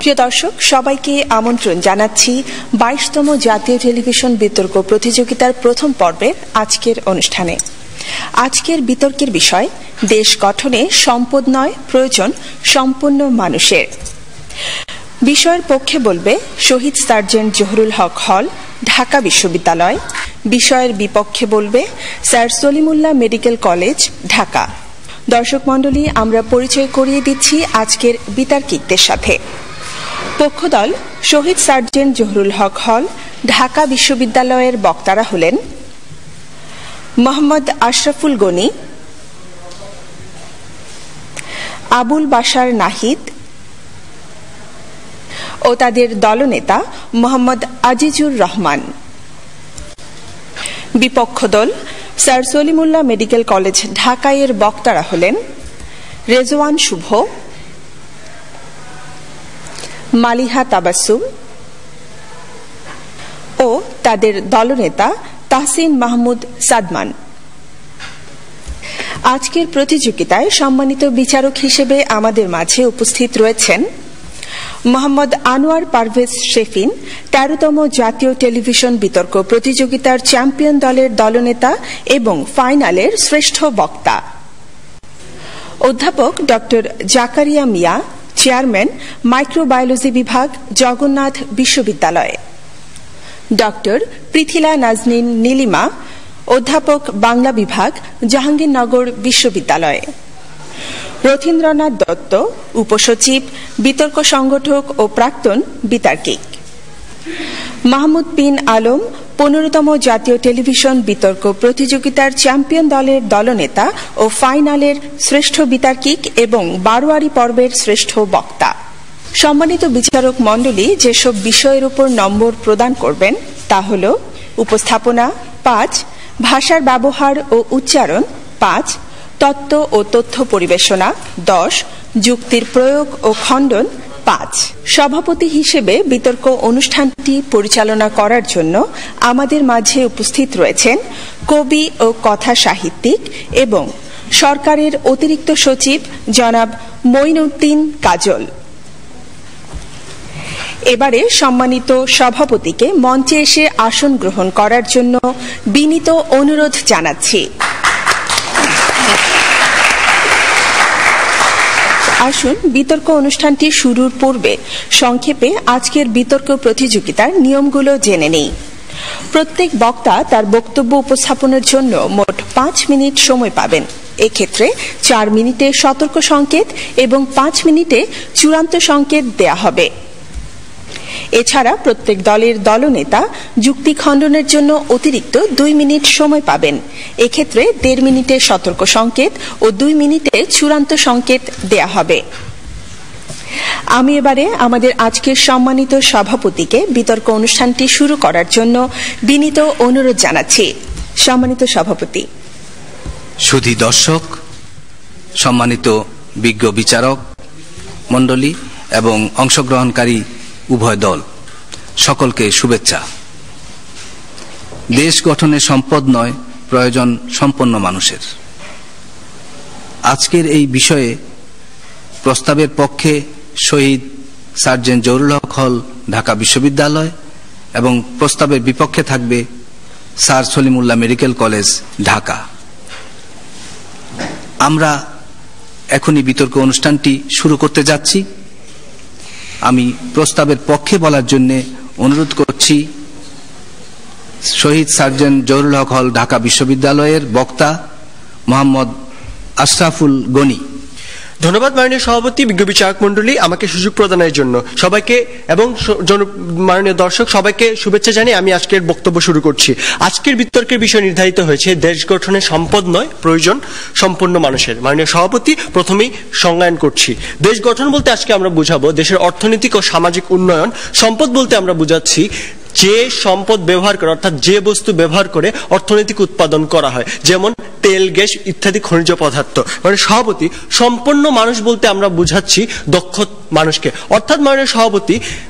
প্রিয় দর্শক, সবাইকে আমন্ত্রণ জানাচ্ছি 22তম জাতীয় টেলিভিশন বিতর্ক প্রতিযোগিতার প্রথম পর্বের আজকের অনুষ্ঠানে। আজকের বিতর্কের বিষয় দেশ গঠনে সম্পদ নয়, প্রয়োজন সম্পন্ন মানুষের। বিষয়ের পক্ষে বলবে শহীদ সার্জেন্ট জহুরুল হক হল, ঢাকা বিশ্ববিদ্যালয়। বিষয়ের বিপক্ষে বলবে sir Salimullah medical college, Dhaka. দর্শক মণ্ডলী, আমরা পরিচয় করিয়ে দিচ্ছি আজকের বিতর্কিকদের সাথে। পক্ষদল শহীদ সার্জেন্ট জহুরুল হক হল, ঢাকা বিশ্ববিদ্যালয়ের বক্তারা হলেন মোহাম্মদ আশরাফুল গনি, আবুল বাশার নাহিদ ও তাদের দলনেতা মোহাম্মদ আজিজুর রহমান। বিপক্ষ দল স্যার সলিমুল্লাহ মেডিকেল কলেজ, ঢাকায়ের বক্তারা হলেন রেজওয়ান শুভ, মালিহা তাবাসসুম ও তাদের দলনেতা তাহসিন, মাহমুদ, সাদমান। আজকের প্রতিযোগিতায় সম্মানিত বিচারক হিসেবে আমাদের মাঝে উপস্থিত রয়েছেন মোহাম্মদ আনোয়ার পারভেজ শেফিন, 13তম জাতীয় টেলিভিশন বিতর্ক প্রতিযোগিতার চ্যাম্পিয়ন দলের দলনেতা এবং ফাইনালের শ্রেষ্ঠ বক্তা। অধ্যাপক doctor Zakaria Mia, chairman, microbiology বিভাগ, জগন্নাথ বিশ্ববিদ্যালয়। ডক্টর পৃথিলা নাজনীন নীলিমা, অধ্যাপক, বাংলা বিভাগ, জাহাঙ্গীরনগর বিশ্ববিদ্যালয়। রথীন্দ্রনাথ দত্ত, উপসচিব, বিতর্ক সংগঠক ও প্রাক্তন বিতার্কিক। মাহমুদ বিন আলম, 15তম জাতীয় টেলিভিশন বিতর্ক প্রতিযোগিতার চ্যাম্পিয়ন দলের দলনেতা ও ফাইনালের শ্রেষ্ঠ বিতার্কিক এবং বারোয়ারি পর্বের শ্রেষ্ঠ বক্তা। সম্মানিত বিচারক মণ্ডলী যেসব বিষয়ের উপর নম্বর প্রদান করবেন তা হল উপস্থাপনা 5, ভাষার ব্যবহার ও উচ্চারণ 5, তত্ত্ব ও তথ্য পরিবেশনা 10, যুক্তির প্রয়োগ ও খণ্ডন 5। সভাপতি হিসেবে বিতর্ক অনুষ্ঠানটি পরিচালনা করার জন্য আমাদের মাঝে উপস্থিত রয়েছেন কবি ও কথা সাহিত্যিক এবং সরকারের অতিরিক্ত সচিব জনাব মঈনউদ্দিন কাজল। এবারে সম্মানিত সভাপতিকে মঞ্চে এসে আসন গ্রহণ করার জন্য বিনীত অনুরোধ জানাচ্ছি। আসুন বিতর্ক অনুষ্ঠানটি শুরুর পূর্বে সংক্ষেপে আজকের বিতর্ক প্রতিযোগিতার নিয়মগুলো জেনে নেই। প্রত্যেক বক্তা তার বক্তব্য উপস্থাপনের জন্য মোট 5 মিনিট সময় পাবেন। এক্ষেত্রে 4 মিনিটে সতর্ক সংকেত এবং 5 মিনিটে চূড়ান্ত সংকেত দেয়া হবে। এছাড়া প্রত্যেক দলের দলনেতা যুক্তি খণ্ডনের জন্য অতিরিক্ত 2 মিনিট সময় পাবেন। এক্ষেত্রে 1.5 মিনিটে সতর্ক সংকেত ও 2 মিনিটে চূড়ান্ত সংকেত দেয়া হবে। আমি এবারে আমাদের আজকের সম্মানিত সভাপতিকে বিতর্ক অনুষ্ঠানটি শুরু করার জন্য বিনীত অনুরোধ জানাচ্ছি। সম্মানিত সভাপতি। সুধী দর্শক, সম্মানিত বিজ্ঞ বিচারক মণ্ডলী এবং অংশগ্রহণকারী উভয় দল, সকলকে শুভেচ্ছা। দেশ গঠনে সম্পদ নয়, প্রয়োজন সম্পন্ন মানুষের। আজকের এই বিষয়ে প্রস্তাবের পক্ষে শহীদ সার্জেন্ট জহুরুল হক হল, ঢাকা বিশ্ববিদ্যালয় এবং প্রস্তাবের বিপক্ষে থাকবে sir Salimullah medical college, Dhaka. আমরা এখনই বিতর্ক অনুষ্ঠানটি শুরু করতে যাচ্ছি। আমি প্রস্তাবের পক্ষে বলার জন্য অনুরোধ করছি শহীদ সার্জেন্ট জহুরুল হক হল, ঢাকা বিশ্ববিদ্যালয়ের বক্তা মোহাম্মদ আশরাফুল গনি। ধন্যবাদ মাননীয় সভাপতি, বিজ্ঞ বিচারক মণ্ডলী, আমাকে সুযোগ প্রদানের জন্য সবাইকে এবং মাননীয় দর্শক সবাইকে শুভেচ্ছা জানিয়ে আমি আজকের বক্তব্য শুরু করছি। আজকের বিতর্কের বিষয় নির্ধারিত হয়েছে দেশ গঠনে সম্পদ নয়, প্রয়োজন সম্পন্ন মানুষের। মাননীয় সভাপতি, প্রথমেই সংজ্ঞায়ন করছি। দেশ গঠন বলতে আজকে আমরা বুঝাবো দেশের অর্থনৈতিক ও সামাজিক উন্নয়ন। সম্পদ বলতে আমরা বুঝাচ্ছি যে সম্পদ ব্যবহার করে, অর্থাৎ যে বস্তু ব্যবহার করে অর্থনৈতিক উৎপাদন করা হয়, যেমন তেল, গ্যাস ইত্যাদি খনিজ পদার্থ। মানে সভাপতি, সম্পন্ন মানুষ বলতে আমরা বুঝাচ্ছি দক্ষ মানুষকে। অর্থাৎ মাননীয় সভাপতি,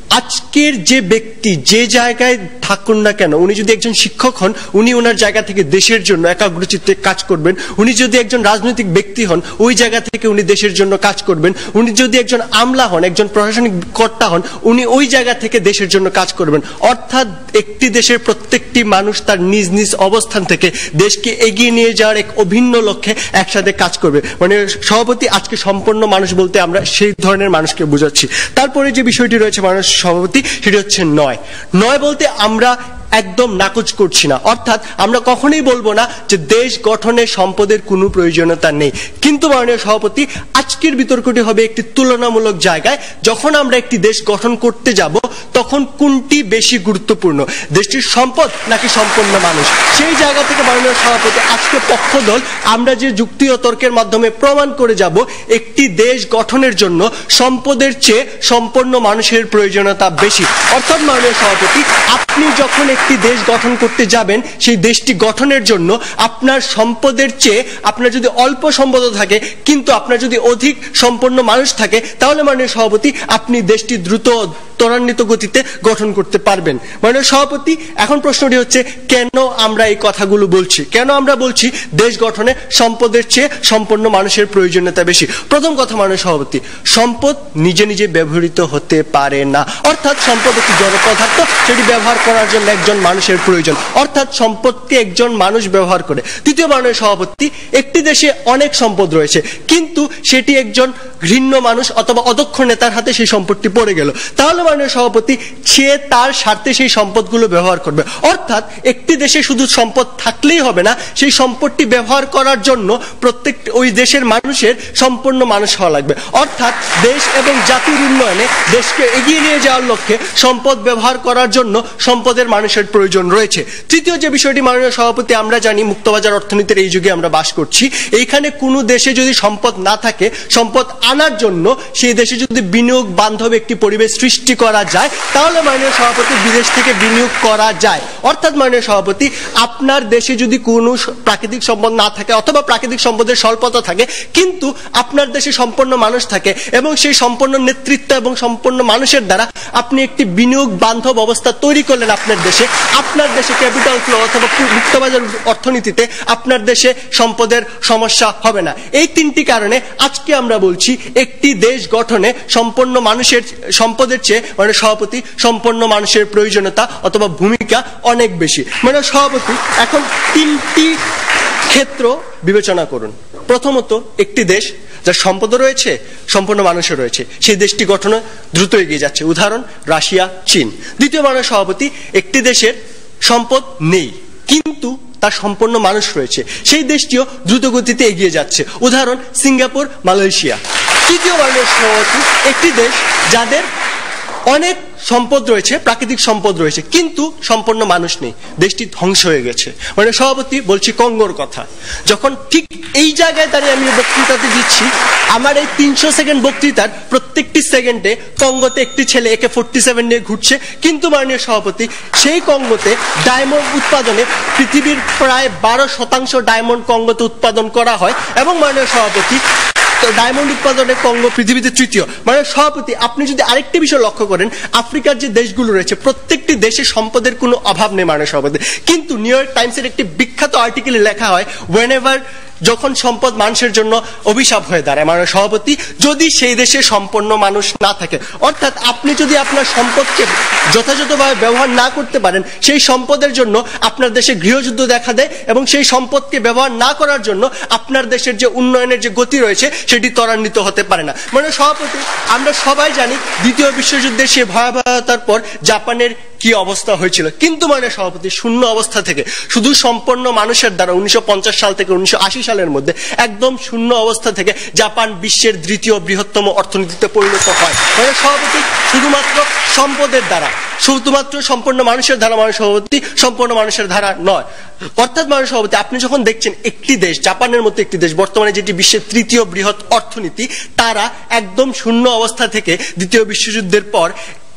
আজকের যে ব্যক্তি যে জায়গায় থাকুন না কেন, উনি যদি একজন শিক্ষক হন, উনি ওনার জায়গা থেকে দেশের জন্য একাগ্রচিত্তে কাজ করবেন। উনি যদি একজন রাজনৈতিক ব্যক্তি হন, ওই জায়গা থেকে উনি দেশের জন্য কাজ করবেন। উনি যদি একজন আমলা হন, একজন প্রশাসনিক কর্তা হন, উনি ওই জায়গা থেকে দেশের জন্য কাজ করবেন। অর্থাৎ একটি দেশের প্রত্যেকটি মানুষ তার নিজ নিজ অবস্থান থেকে দেশকে এগিয়ে নিয়ে যাওয়ার এক অভিন্ন লক্ষ্যে একসাথে কাজ করবে। মানে সভাপতি, আজকে সম্পন্ন মানুষ বলতে আমরা সেই ধরনের মানুষকে বোঝাচ্ছি। তারপরে যে বিষয়টি রয়েছে মানুষ সভাপতি, সেটি হচ্ছে নয় বলতে আমরা একদম নাকচ করছি না। অর্থাৎ আমরা কখনোই বলবো না যে দেশ গঠনে সম্পদের কোনো প্রয়োজনীয়তা নেই। কিন্তু মাননীয় সভাপতি, আজকের বিতর্কটি হবে একটি তুলনামূলক জায়গায়। যখন আমরা একটি দেশ গঠন করতে যাব, তখন কোনটি বেশি গুরুত্বপূর্ণ, দেশটির সম্পদ নাকি সম্পন্ন মানুষ? সেই জায়গা থেকে মাননীয় সভাপতি, আজকে পক্ষদল আমরা যে যুক্তি ও তর্কের মাধ্যমে প্রমাণ করে যাব একটি দেশ গঠনের জন্য সম্পদের চেয়ে সম্পন্ন মানুষের প্রয়োজনীয়তা বেশি। অর্থাৎ মাননীয় সভাপতি, আপনি যখন একটি দেশ গঠন করতে যাবেন, সেই দেশটি গঠনের জন্য আপনার সম্পদের চেয়ে আপনার যদি অল্প সম্পদ থাকে, কিন্তু আপনার যদি অধিক সম্পন্ন মানুষ থাকে, তাহলে মাননীয় সভাপতি আপনি দেশটি দ্রুত ত্বরান্বিত গতিতে গঠন করতে পারবেন। মাননীয় সভাপতি, এখন প্রশ্নটি হচ্ছে কেন আমরা এই কথাগুলো বলছি, কেন আমরা বলছি দেশ গঠনে সম্পদের চেয়ে সম্পন্ন মানুষের প্রয়োজনীয়তা বেশি? প্রথম কথা মাননীয় সভাপতি, সম্পদ নিজে নিজে ব্যবহৃত হতে পারে না। অর্থাৎ সম্পদ একটি জড় পদার্থ, সেটি ব্যবহার করার জন্য একজন মানুষের প্রয়োজন। অর্থাৎ সম্পদকে একজন মানুষ ব্যবহার করে। দ্বিতীয় মাননীয় সভাপতি, একটি দেশে অনেক সম্পদ রয়েছে, কিন্তু সেটি একজন ঘৃণ্য মানুষ অথবা অদক্ষ নেতার হাতে সেই সম্পদটি পড়ে গেল, তাহলে মাননীয় সভাপতি সে তার স্বার্থে সেই সম্পদগুলো ব্যবহার করবে। অর্থাৎ একটি দেশে শুধু সম্পদ থাকলেই হবে না, সেই সম্পদটি ব্যবহার করার জন্য প্রত্যেক ওই দেশের মানুষের সম্পূর্ণ মানুষ হওয়া লাগবে। অর্থাৎ দেশ এবং জাতির উন্নয়নে, দেশকে এগিয়ে নিয়ে যাওয়ার লক্ষ্যে সম্পদ ব্যবহার করার জন্য সম্পদের মানুষের প্রয়োজন রয়েছে। তৃতীয় যে বিষয়টি মাননীয় সভাপতি, আমরা জানি মুক্তবাজার অর্থনীতির এই যুগে আমরা বাস করছি। এইখানে কোনো দেশে যদি সম্পদ না থাকে, সম্পদ আনার জন্য সেই দেশে যদি বিনিয়োগ বান্ধব একটি পরিবেশ সৃষ্টি করা যায়, তাহলে মাননীয় সভাপতি বিদেশ থেকে বিনিয়োগ করা যায়। অর্থাৎ মাননীয় সভাপতি, আপনার দেশে যদি কোনো প্রাকৃতিক সম্পদ না থাকে অথবা প্রাকৃতিক সম্পদের স্বল্পতা থাকে, কিন্তু আপনার দেশে সম্পন্ন মানুষ থাকে এবং সেই সম্পন্ন নেতৃত্ব এবং সম্পন্ন মানুষের দ্বারা আপনি একটি বিনিয়োগ বান্ধব অবস্থা তৈরি করলেন আপনার দেশে ক্যাপিটাল ফ্লো অথবা মুক্তবাজার অর্থনীতিতে আপনার দেশে সম্পদের সমস্যা হবে না। এই তিনটি কারণে আজকে আমরা বলছি একটি দেশ গঠনে সম্পন্ন মানুষের সম্পদের চেয়ে মানে সভাপতি সম্পন্ন মানুষের প্রয়োজনীয়তা অথবা ভূমিকা অনেক বেশি। মানে সভাপতি, এখন তিনটি ক্ষেত্র বিবেচনা করুন। প্রথমত, একটি দেশ যার সম্পদ রয়েছে, সম্পন্ন মানুষের রয়েছে, সেই দেশটি গঠনে দ্রুত এগিয়ে যাচ্ছে। উদাহরণ রাশিয়া, চীন। দ্বিতীয় মাননীয় সভাপতি, একটি দেশের সম্পদ নেই কিন্তু তার সম্পন্ন মানুষ রয়েছে, সেই দেশটিও দ্রুত গতিতে এগিয়ে যাচ্ছে। উদাহরণ সিঙ্গাপুর, মালয়েশিয়া। তৃতীয় মাননীয় সভাপতি, একটি দেশ যাদের অনেক সম্পদ রয়েছে, প্রাকৃতিক সম্পদ রয়েছে, কিন্তু সম্পন্ন মানুষ নেই, দেশটি ধ্বংস হয়ে গেছে। মানে সভাপতি, বলছি কঙ্গোর কথা। যখন ঠিক এই জায়গায় দাঁড়িয়ে আমি বক্তৃতাতে দিচ্ছি, আমার এই 300 সেকেন্ড বক্তৃতার প্রত্যেকটি সেকেন্ডে কঙ্গোতে একটি ছেলে AK-47 নিয়ে ঘুরছে, কিন্তু মাননীয় সভাপতি সেই কঙ্গোতে ডায়মন্ড উৎপাদনে পৃথিবীর প্রায় 12% ডায়মন্ড কঙ্গোতে উৎপাদন করা হয় এবং মাননীয় সভাপতি ডায়মন্ড উৎপাদনে কঙ্গো পৃথিবীতে তৃতীয়। মানে সভাপতি, আপনি যদি আরেকটি বিষয় লক্ষ্য করেন, আফ্রিকার যে দেশগুলো রয়েছে প্রত্যেকটি দেশে সম্পদের কোনো অভাব নেই মাননীয় সভাপতি, কিন্তু নিউ ইয়র্ক টাইমসের একটি বিখ্যাত আর্টিকেলে লেখা হয় whenever যখন সম্পদ মানুষের জন্য অভিশাপ হয়ে দাঁড়ায় মাননীয় সভাপতি, যদি সেই দেশে সম্পন্ন মানুষ না থাকে। অর্থাৎ আপনি যদি আপনার সম্পদকে যথাযথভাবে ব্যবহার না করতে পারেন, সেই সম্পদের জন্য আপনার দেশে গৃহযুদ্ধ দেখা দেয় এবং সেই সম্পদকে ব্যবহার না করার জন্য আপনার দেশের যে উন্নয়নের যে গতি রয়েছে সেটি ত্বরান্বিত হতে পারে না। মানে সভাপতি, আমরা সবাই জানি দ্বিতীয় বিশ্বযুদ্ধের সেই ভয়াবহতার পর জাপানের কি অবস্থা হয়েছিল, কিন্তু মানে সভাপতি শূন্য অবস্থা থেকে শুধু সম্পন্ন মানুষের দ্বারা 1950 সাল থেকে 1980 সালের মধ্যে একদম শূন্য অবস্থা থেকে জাপান বিশ্বের দ্বিতীয় বৃহত্তম অর্থনীতিতে পরিণত হয়। মানে সভাপতি, শুধুমাত্র সম্পদের দ্বারা, শুধুমাত্র সম্পন্ন মানুষের দ্বারা মাননীয় সভাপতি, সম্পন্ন মানুষের দ্বারা নয়। অর্থাৎ মাননীয় সভাপতি, আপনি যখন দেখছেন একটি দেশ, জাপানের মতো একটি দেশ বর্তমানে যেটি বিশ্বের তৃতীয় বৃহৎ অর্থনীতি, তারা একদম শূন্য অবস্থা থেকে দ্বিতীয় বিশ্বযুদ্ধের পর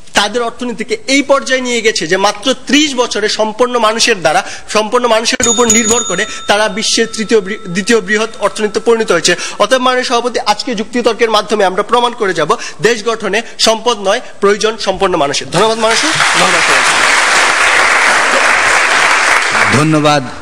তাদের অর্থনীতিকে এই পর্যায়ে নিয়ে গেছে যে মাত্র 30 বছরে সম্পন্ন মানুষের উপর নির্ভর করে তারা বিশ্বের দ্বিতীয় বৃহৎ অর্থনীতিতে পরিণত হয়েছে। অতএব মাননীয় সভাপতি, আজকে যুক্তিতর্কের মাধ্যমে আমরা প্রমাণ করে যাব দেশ গঠনে সম্পদ নয়, প্রয়োজন সম্পন্ন মানুষের। ধন্যবাদ মানুষের। ধন্যবাদ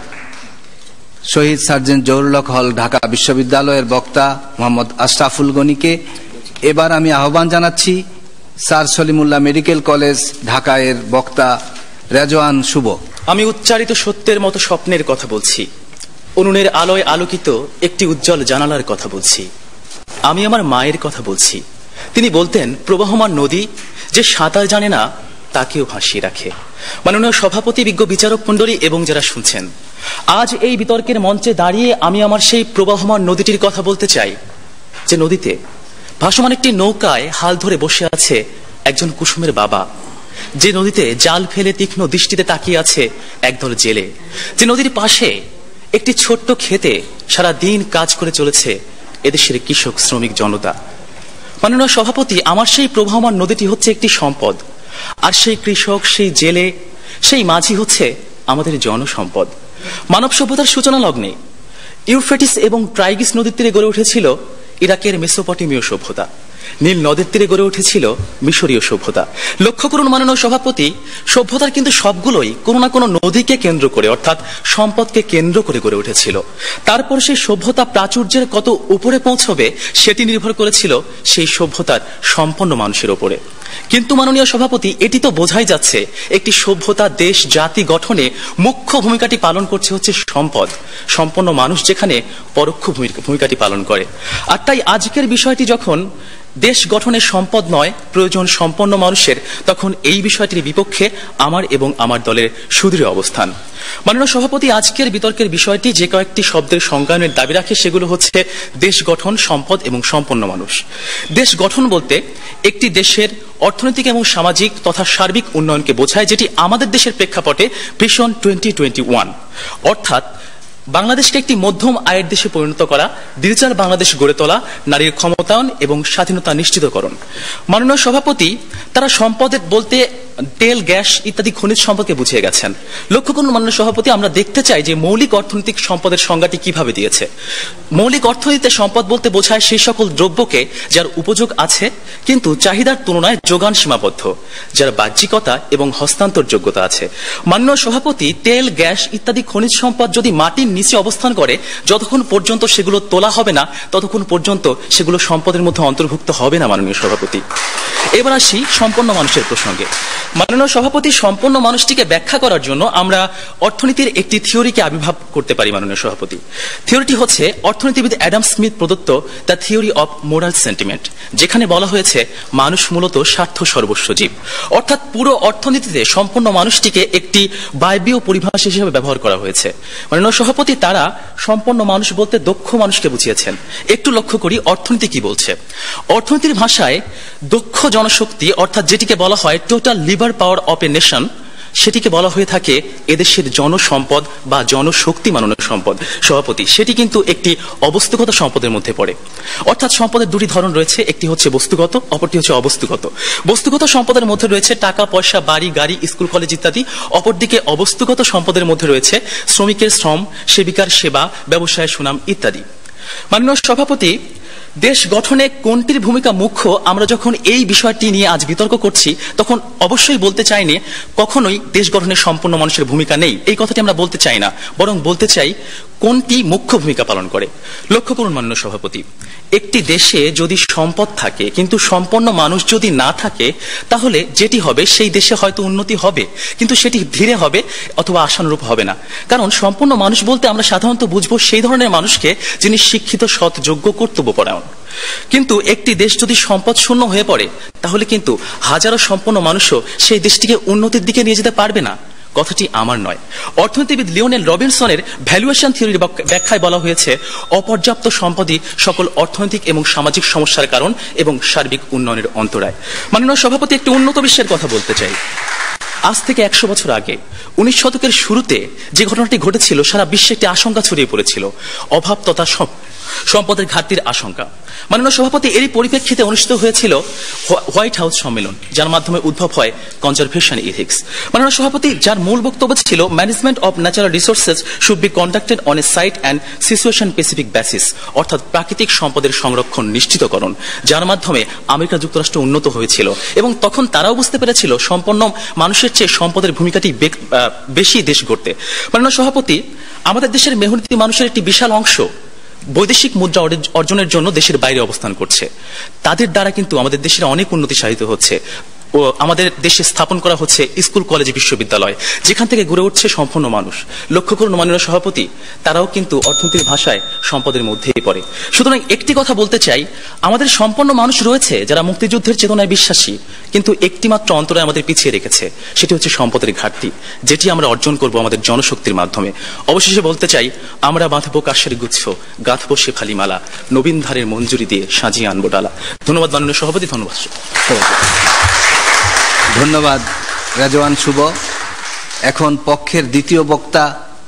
শহীদ সার্জেন্ট জহুরুল হক হল ঢাকা বিশ্ববিদ্যালয়ের বক্তা মোহাম্মদ আশরাফুল গনিকে। এবার আমি আহ্বান জানাচ্ছি sir Salimullah medical college Dhaka এর বক্তা রেজওয়ান শুভ। আমি উচ্চারিত সত্যের মতো স্বপ্নের কথা বলছি, উনুনের আলোয় আলোকিত একটি উজ্জ্বল জানালার কথা বলছি। আমি আমার মায়ের কথা বলছি। তিনি বলতেন, প্রবাহমান নদী যে সাঁতার জানে না তাকেও ভাসিয়ে রাখে। মাননীয় সভাপতি, বিজ্ঞ বিচারক মণ্ডলী এবং যারা শুনছেন, আজ এই বিতর্কের মঞ্চে দাঁড়িয়ে আমি আমার সেই প্রবাহমান নদীটির কথা বলতে চাই, যে নদীতে ভাসমান একটি নৌকায় হাল ধরে বসে আছে একজন কুসুমের বাবা, যে নদীতে জাল ফেলে তীক্ষ্ণ দৃষ্টিতে তাকিয়ে আছে একদল জেলে, যে নদীর পাশে একটি ছোট্ট ক্ষেতে সারা দিন কাজ করে চলেছে এদেশের কৃষক শ্রমিক জনতা। মাননীয় সভাপতি, আমার সেই প্রবাহমান নদীটি হচ্ছে একটি সম্পদ, আর সেই কৃষক, সেই জেলে, সেই মাঝি হচ্ছে আমাদের জনসম্পদ। মানব সভ্যতার সূচনা লগ্নে ইউফ্রেটিস এবং টাইগ্রিস নদীর তীরে গড়ে উঠেছিল ইরাকের মেসোপটেমীয় সভ্যতা, নীল নদের তীরে গড়ে উঠেছিল মিশরীয় সভ্যতা। লক্ষ্য করুন মাননীয় সভাপতি, সভ্যতার কিন্তু সবগুলোই কোনো না কোনো নদীকে কেন্দ্র করে, অর্থাৎ সম্পদকে কেন্দ্র করে গড়ে উঠেছিল। তারপর সেই সভ্যতা প্রাচুর্যের কত উপরে পৌঁছবে সেটি নির্ভর করেছিল সেই সভ্যতার সম্পন্ন মানুষের উপরে। কিন্তু মাননীয় সভাপতি, এটি তো বোঝাই যাচ্ছে একটি সভ্যতা, দেশ, জাতি গঠনে মুখ্য ভূমিকাটি পালন করছে হচ্ছে সম্পদ, সম্পন্ন মানুষ যেখানে পরোক্ষ ভূমিকাটি পালন করে। আর তাই আজকের বিষয়টি যখন দেশ গঠনে সম্পদ নয়, প্রয়োজন সম্পন্ন মানুষের, তখন এই বিষয়টির বিপক্ষে আমার এবং আমার দলের সুদৃঢ় অবস্থান। মাননীয় সভাপতি, আজকের বিতর্কের বিষয়টি যে কয়েকটি শব্দের সংজ্ঞায়নের দাবি রাখে, সেগুলো হচ্ছে দেশ গঠন, সম্পদ এবং সম্পন্ন মানুষ। দেশ গঠন বলতে একটি দেশের অর্থনৈতিক এবং সামাজিক তথা সার্বিক উন্নয়নকে বোঝায়, যেটি আমাদের দেশের প্রেক্ষাপটে ভিশন 2021, অর্থাৎ বাংলাদেশকে একটি মধ্যম আয়ের দেশে পরিণত করা, ডিজিটাল বাংলাদেশ গড়ে তোলা, নারীর ক্ষমতায়ন এবং স্বাধীনতা নিশ্চিতকরণ। মাননীয় সভাপতি, তারা সম্পদের বলতে তেল, গ্যাস ইত্যাদি খনিজ সম্পদকে বুঝিয়ে গেছেন। লক্ষ্য করুন মাননীয় সভাপতি, আমরা দেখতে চাই যে মৌলিক অর্থনৈতিক সম্পদের সংজ্ঞাটি কিভাবে দিয়েছে। মৌলিক অর্থনীতিতে সম্পদ বলতে বোঝায় সেই সকল দ্রব্যকে যার উপযোগ আছে কিন্তু চাহিদার তুলনায় যোগান সীমাবদ্ধ, যার বাহ্যিকতা এবং হস্তান্তর যোগ্যতা আছে। মাননীয় সভাপতি, তেল, গ্যাস ইত্যাদি খনিজ সম্পদ যদি মাটির নিচে অবস্থান করে, যতক্ষণ পর্যন্ত সেগুলো তোলা হবে না ততক্ষণ পর্যন্ত সেগুলো সম্পদের মধ্যে অন্তর্ভুক্ত হবে না। মাননীয় সভাপতি, এবার আসি সম্পন্ন মানুষের প্রসঙ্গে। মাননীয় সভাপতি, সম্পন্ন মানুষটিকে ব্যাখ্যা করার জন্য আমরা অর্থনীতির একটি থিওরিকে আবির্ভাব করতে পারি। মাননীয় সভাপতি, থিওরিটি হচ্ছে অর্থনীতিবিদ অ্যাডাম স্মিথ প্রদত্ত the theory of moral sentiment, যেখানে বলা হয়েছে মানুষ মূলত স্বার্থ সর্বস্ব জীব, অর্থাৎ পুরো অর্থনীতিতে সম্পন্ন মানুষটিকে একটি বায়বীয় পরিভাষা হিসেবে ব্যবহার করা হয়েছে। মাননীয় সভাপতি, তারা সম্পন্ন মানুষ বলতে দক্ষ মানুষকে বুঝিয়েছেন। একটু লক্ষ্য করি অর্থনীতি কি বলছে। অর্থনীতির ভাষায় দক্ষ জনশক্তি, অর্থাৎ যেটিকে বলা হয় টোটাল লিভার পাওয়ার অফ এ নেশন, সেটিকে বলা হয়ে থাকে এদেশের জনসম্পদ বা জনশক্তি। মাননীয় সম্পদ সভাপতি, সেটি কিন্তু একটি অবস্তুগত সম্পদের মধ্যে পড়ে, অর্থাৎ সম্পদের দুটি ধরন রয়েছে, একটি হচ্ছে বস্তুগত, অপরটি হচ্ছে অবস্তুগত। বস্তুগত সম্পদের মধ্যে রয়েছে টাকা পয়সা, বাড়ি গাড়ি, স্কুল কলেজ ইত্যাদি। অপরদিকে অবস্তুগত সম্পদের মধ্যে রয়েছে শ্রমিকের শ্রম, সেবিকার সেবা, ব্যবসায়ের সুনাম ইত্যাদি। মাননীয় সভাপতি, দেশ গঠনে কোনটির ভূমিকা মুখ্য, আমরা যখন এই বিষয়টি নিয়ে আজ বিতর্ক করছি তখন অবশ্যই বলতে চাইনি কখনোই দেশ গঠনে সম্পূর্ণ মানুষের ভূমিকা নেই, এই কথাটি আমরা বলতে চাই না, বরং বলতে চাই কোনটি মুখ্য ভূমিকা পালন করে। লক্ষ্য করুন মাননীয় সভাপতি, একটি দেশে যদি সম্পদ থাকে কিন্তু সম্পন্ন মানুষ যদি না থাকে, তাহলে যেটি হবে সেই দেশে হয়তো উন্নতি হবে কিন্তু সেটি ধীরে হবে অথবা আশানুরূপ হবে না। কারণ সম্পন্ন মানুষ বলতে আমরা সাধারণত বুঝবো সেই ধরনের মানুষকে যিনি শিক্ষিত, সৎ, যোগ্য, কর্তব্যপরায়ণ। কিন্তু একটি দেশ যদি সম্পদ শূন্য হয়ে পড়ে তাহলে কিন্তু হাজারো সম্পন্ন মানুষও সেই দেশটিকে উন্নতির দিকে নিয়ে যেতে পারবে না। কথাটি আমার নয়, অর্থনীতিবিদ লিওনেল রবিনসনের ভ্যালুয়েশন থিওরির ব্যাখ্যায় বলা হয়েছে অপর্যাপ্ত সম্পদই সকল অর্থনৈতিক এবং সামাজিক সমস্যার কারণ এবং সার্বিক উন্নয়নের অন্তরায়। মাননীয় সভাপতি, একটি উন্নত বিশ্বের কথা বলতে চাই। আজ থেকে 100 বছর আগে 19 শতকের শুরুতে যে ঘটনাটি ঘটেছিল, সারা বিশ্বে একটি আশঙ্কা ছড়িয়ে পড়েছিল। অভাব তথা সম্পদের ঘাটতির আশঙ্কা। মাননীয় সভাপতি, এরই পরিপ্রেক্ষিতে অনুষ্ঠিত হয়েছিল হোয়াইট হাউস সম্মেলন, যার মাধ্যমে উদ্ভব হয় কনজারভেশন ইথিক্স। মাননীয় সভাপতি, যার মূল বক্তব্য ছিল management of natural resources should be conducted on a site and situation specific basis, অর্থাৎ প্রাকৃতিক সম্পদের সংরক্ষণ নিশ্চিতকরণ, যার মাধ্যমে আমেরিকা যুক্তরাষ্ট্র উন্নত হয়েছিল এবং তখন তারাও বুঝতে পেরেছিল সম্পন্ন মানুষের চেয়ে সম্পদের ভূমিকাটি বেশি দেশ গড়তে। মাননীয় সভাপতি, আমাদের দেশের মেহনতি মানুষের একটি বিশাল অংশ বৈদেশিক মুদ্রা অর্জনের জন্য দেশের বাইরে অবস্থান করছে। তাদের দ্বারা কিন্তু আমাদের দেশের অনেক উন্নতি সাধিত হচ্ছে ও আমাদের দেশে স্থাপন করা হচ্ছে স্কুল, কলেজ, বিশ্ববিদ্যালয়, যেখান থেকে গড়ে উঠছে সম্পন্ন মানুষ। লক্ষ্য করুন মাননীয় সভাপতি, তারাও কিন্তু অর্থনীতির ভাষায় সম্পদের মধ্যেই পড়ে। সুতরাং একটি কথা বলতে চাই, আমাদের সম্পন্ন মানুষ রয়েছে যারা মুক্তিযুদ্ধের চেতনায় বিশ্বাসী, কিন্তু একটি মাত্র অন্তরায় আমাদের পিছিয়ে রেখেছে, সেটি হচ্ছে সম্পদের ঘাটতি, যেটি আমরা অর্জন করব আমাদের জনশক্তির মাধ্যমে। অবশেষে বলতে চাই, আমরা বাঁধবো কাশের গুচ্ছ, গাঁথবো শেফালি মালা, নবীন ধারের মঞ্জুরি দিয়ে সাজিয়ে আনবো ডালা। ধন্যবাদ মাননীয় সভাপতি, ধন্যবাদ। ধন্যবাদ রেজওয়ান শুভ। এখন পক্ষের দ্বিতীয় বক্তা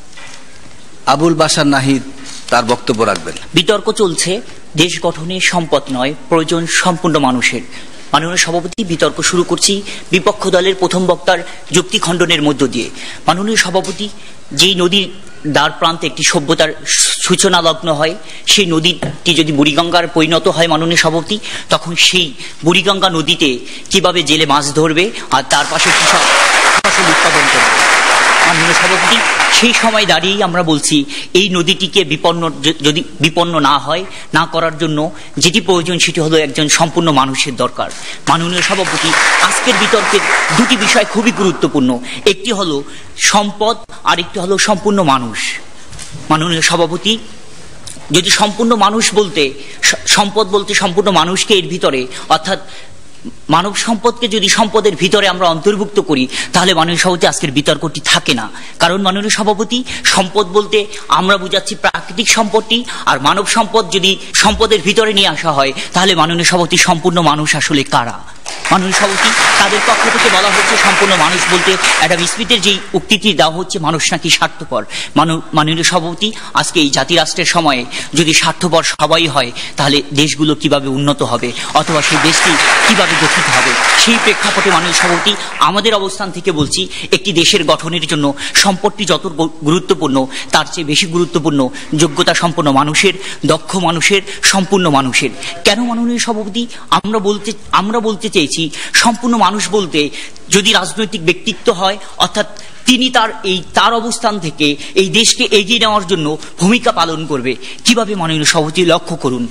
আবুল বাশার নাহিদ তার বক্তব্য রাখবেন। বিতর্ক চলছে দেশ গঠনে সম্পদ নয়, প্রয়োজন সম্পূর্ণ মানুষের। মাননীয় সভাপতি, বিতর্ক শুরু করছি বিপক্ষ দলের প্রথম বক্তার যুক্তি খণ্ডনের মধ্য দিয়ে। মাননীয় সভাপতি, যেই নদীর দ্বার প্রান্তে একটি সভ্যতার সূচনা লগ্ন হয়, সেই নদীটি যদি বুড়িগঙ্গার পরিণত হয় মাননীয় সভাপতি, তখন সেই বুড়িগঙ্গা নদীতে কিভাবে জেলে মাছ ধরবে আর তার পাশে কৃষক ফসল উৎপাদন করবে। মাননীয় সভাপতি, সেই সময় দাঁড়িয়েই আমরা বলছি এই নদীটিকে যদি বিপন্ন না হয়, না করার জন্য যেটি প্রয়োজন সেটি হলো একজন সম্পূর্ণ মানুষের দরকার। মাননীয় সভাপতি, আজকের বিতর্কের দুটি বিষয় খুবই গুরুত্বপূর্ণ, একটি হলো সম্পদ আর একটি হলো সম্পূর্ণ মানুষ। মাননীয় সভাপতি, যদি সম্পূর্ণ মানুষ বলতে সম্পদ বলতে সম্পূর্ণ মানুষকে এর ভিতরে অর্থাৎ মানব সম্পদকে যদি সম্পদের ভিতরে আমরা অন্তর্ভুক্ত করি, তাহলে মাননীয় সভাপতি আজকের বিতর্কটি থাকে না। কারণ মাননীয় সভাপতি, সম্পদ বলতে আমরা বুঝাচ্ছি প্রাকৃতিক সম্পদটি, আর মানব সম্পদ যদি সম্পদের ভিতরে নিয়ে আসা হয়, তাহলে মাননীয় সভাপতি সম্পূর্ণ মানুষ আসলে কারা? মাননীয় সভাপতি, তাদের পক্ষ থেকে বলা হচ্ছে সম্পূর্ণ মানুষ বলতে অ্যাডাম স্মিথের যেই উক্তিটি দেওয়া হচ্ছে, মানুষ নাকি স্বার্থপর। মাননীয় সভাপতি, আজকে এই জাতি রাষ্ট্রের সময়ে যদি স্বার্থপর সবাই হয়, তাহলে দেশগুলো কিভাবে উন্নত হবে অথবা সেই দেশটি কিভাবে গঠিত হবে? সেই প্রেক্ষাপটে মাননীয় সভাপতি, আমাদের অবস্থান থেকে বলছি, একটি দেশের গঠনের জন্য সম্পদটি যত গুরুত্বপূর্ণ, তার চেয়ে বেশি গুরুত্বপূর্ণ যোগ্যতা সম্পন্ন মানুষের, দক্ষ মানুষের, সম্পূর্ণ মানুষের। কেন মাননীয় সভাপতি আমরা বলতে চেয়েছি সম্পূর্ণ মানুষ বলতে যদি রাজনৈতিক ব্যক্তিত্ব হয়, অর্থাৎ তিনি তার অবস্থান থেকে এই দেশকে এগিয়ে নেওয়ার জন্য ভূমিকা পালন করবে। কিভাবে মাননীয় সভাপতি, লক্ষ্য করুন,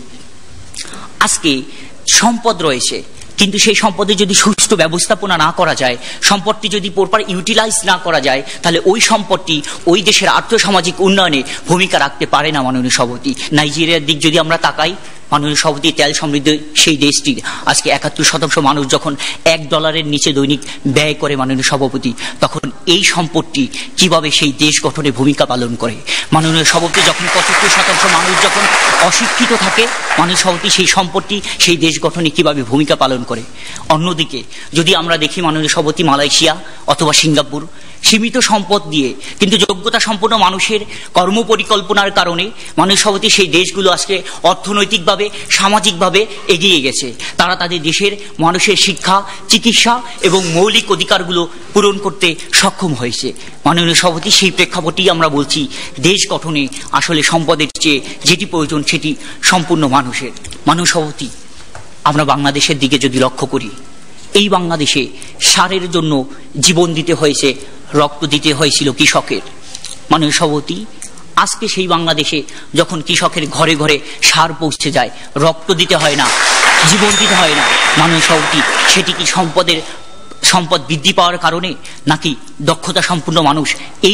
আজকে সম্পদ রয়েছে, কিন্তু সেই সম্পদে যদি সুষ্ঠু ব্যবস্থাপনা না করা যায়, সম্পদটি যদি প্রপার ইউটিলাইজ না করা যায়, তাহলে ওই সম্পদটি ওই দেশের আর্থসামাজিক উন্নয়নে ভূমিকা রাখতে পারে না মাননীয় সভাপতি। নাইজেরিয়ার দিক যদি আমরা তাকাই, মাননীয় সভাপতি, তেল সমৃদ্ধ সেই দেশটির আজকে 71% মানুষ যখন $1 নিচে দৈনিক ব্যয় করে মাননীয় সভাপতি, তখন এই সম্পদটি কিভাবে সেই দেশ গঠনে ভূমিকা পালন করে? মাননীয় সভাপতি, যখন 75% মানুষ যখন অশিক্ষিত থাকে, মাননীয় সভাপতি, সেই সম্পদটি সেই দেশ গঠনে কিভাবে ভূমিকা পালন করে? অন্যদিকে যদি আমরা দেখি মাননীয় সভাপতি, মালয়েশিয়া অথবা সিঙ্গাপুর সীমিত সম্পদ দিয়ে কিন্তু যোগ্যতা সম্পন্ন মানুষের কর্মপরিকল্পনার কারণে মাননীয় সভাপতি, সেই দেশগুলো আজকে অর্থনৈতিকভাবে, সামাজিকভাবে এগিয়ে গেছে। তারা তাদের দেশের মানুষের শিক্ষা, চিকিৎসা এবং মৌলিক অধিকারগুলো পূরণ করতে সক্ষম হয়েছে। মাননীয় সভাপতি, সেই প্রেক্ষাপটেই আমরা বলছি দেশ গঠনে আসলে সম্পদের চেয়ে যেটি প্রয়োজন সেটি সম্পূর্ণ মানুষের। মাননীয় সভাপতি, আমরা বাংলাদেশের দিকে যদি লক্ষ্য করি, এই বাংলাদেশে সারের জন্য জীবন দিতে হয়েছে, রক্ত দিতে হয়েছিল কৃষকের। মাননীয় সভাপতি, আজকে সেই বাংলাদেশে যখন কৃষকের ঘরে ঘরে সার পৌঁছে যায়, রক্ত দিতে হয় না, জীবন দিতে হয় না, মাননীয় সভাপতি, সেটি কি সম্পদ বৃদ্ধি পাওয়ার কারণে, নাকি দক্ষতা সম্পূর্ণ মানুষ এই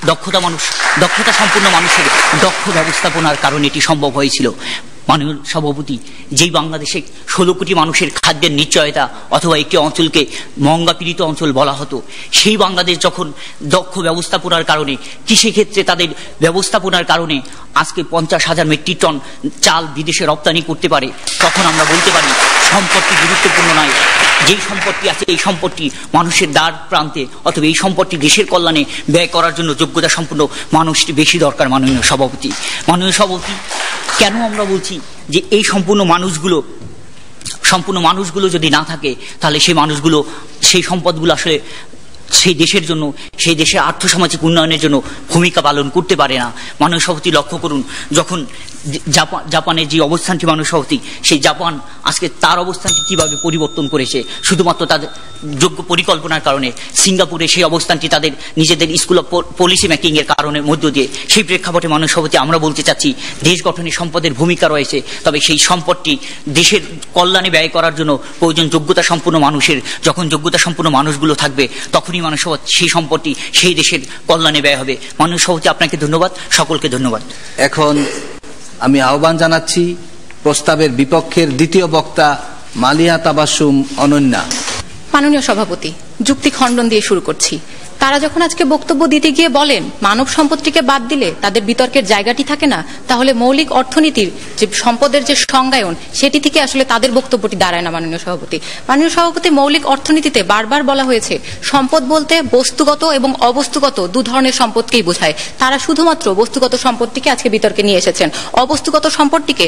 দক্ষতা সম্পূর্ণ মানুষের দক্ষ ব্যবস্থাপনার কারণে এটি সম্ভব হয়েছিল? মাননীয় সভাপতি, যেই বাংলাদেশে 16 কোটি মানুষের খাদ্যের নিশ্চয়তা অথবা একটি অঞ্চলকে মঙ্গাপীড়িত অঞ্চল বলা হতো, সেই বাংলাদেশ যখন দক্ষ ব্যবস্থাপনার কারণে, কৃষিক্ষেত্রে তাদের ব্যবস্থাপনার কারণে আজকে 50,000 মেট্রিক টন চাল বিদেশে রপ্তানি করতে পারে, তখন আমরা বলতে পারি সম্পত্তি গুরুত্বপূর্ণ নয়, যেই সম্পত্তি আছে এই সম্পত্তি মানুষের দ্বার প্রান্তে অথবা এই সম্পত্তি দেশের কল্যাণে ব্যয় করার জন্য যোগ্যতা সম্পন্ন মানুষটি বেশি দরকার। মাননীয় সভাপতি, কেন আমরা বলছি যে এই সম্পূর্ণ মানুষগুলো যদি না থাকে তাহলে সেই সম্পদগুলো আসলে সেই দেশের জন্য, সেই দেশের আর্থসামাজিক উন্নয়নের জন্য ভূমিকা পালন করতে পারে না। মাননীয় সভাপতি লক্ষ্য করুন, যখন জাপানের যে অবস্থানটি মাননীয় সভাপতি, সেই জাপান আজকে তার অবস্থানটি কিভাবে পরিবর্তন করেছে শুধুমাত্র তাদের যোগ্য পরিকল্পনার কারণে। সিঙ্গাপুরে সেই অবস্থানটি তাদের নিজেদের স্কুল অফ পলিসি মেকিং এর কারণের মধ্য দিয়ে। সেই প্রেক্ষাপটে মাননীয় সভাপতি আমরা বলতে চাচ্ছি, দেশ গঠনে সম্পদের ভূমিকা রয়েছে, তবে সেই সম্পদটি দেশের কল্যাণে ব্যয় করার জন্য প্রয়োজন যোগ্যতা সম্পন্ন মানুষের। যখন যোগ্যতা সম্পন্ন মানুষগুলো থাকবে তখনই মাননীয় সভাপতি সেই সম্পত্তি সেই দেশের কল্যাণে ব্যয় হবে। মাননীয় সভাপতি, আপনাকে ধন্যবাদ, সকলকে ধন্যবাদ। এখন আমি আহ্বান জানাচ্ছি প্রস্তাবের বিপক্ষের দ্বিতীয় বক্তা মালিহা তাবাসসুম অনন্যা। মাননীয় সভাপতি, যুক্তি খণ্ডন দিয়ে শুরু করছি। তারা যখন আজকে বক্তব্য দিতে গিয়ে বলেন মানব সম্পদটিকে বাদ দিলে তাদের বিতর্কের জায়গাটি থাকে না, তাহলে মৌলিক অর্থনীতির যে সম্পদের যে সংজ্ঞায়ন সেটি থেকে আসলে তাদের বক্তব্যটি দাঁড়ায় না। মাননীয় সভাপতি, মৌলিক অর্থনীতিতে বারবার বলা হয়েছে সম্পদ বলতে বস্তুগত এবং অবস্তুগত দু ধরনের সম্পদকেই বোঝায়। তারা শুধুমাত্র বস্তুগত সম্পদটিকে আজকে বিতর্কে নিয়ে এসেছেন, অবস্তুগত সম্পদটিকে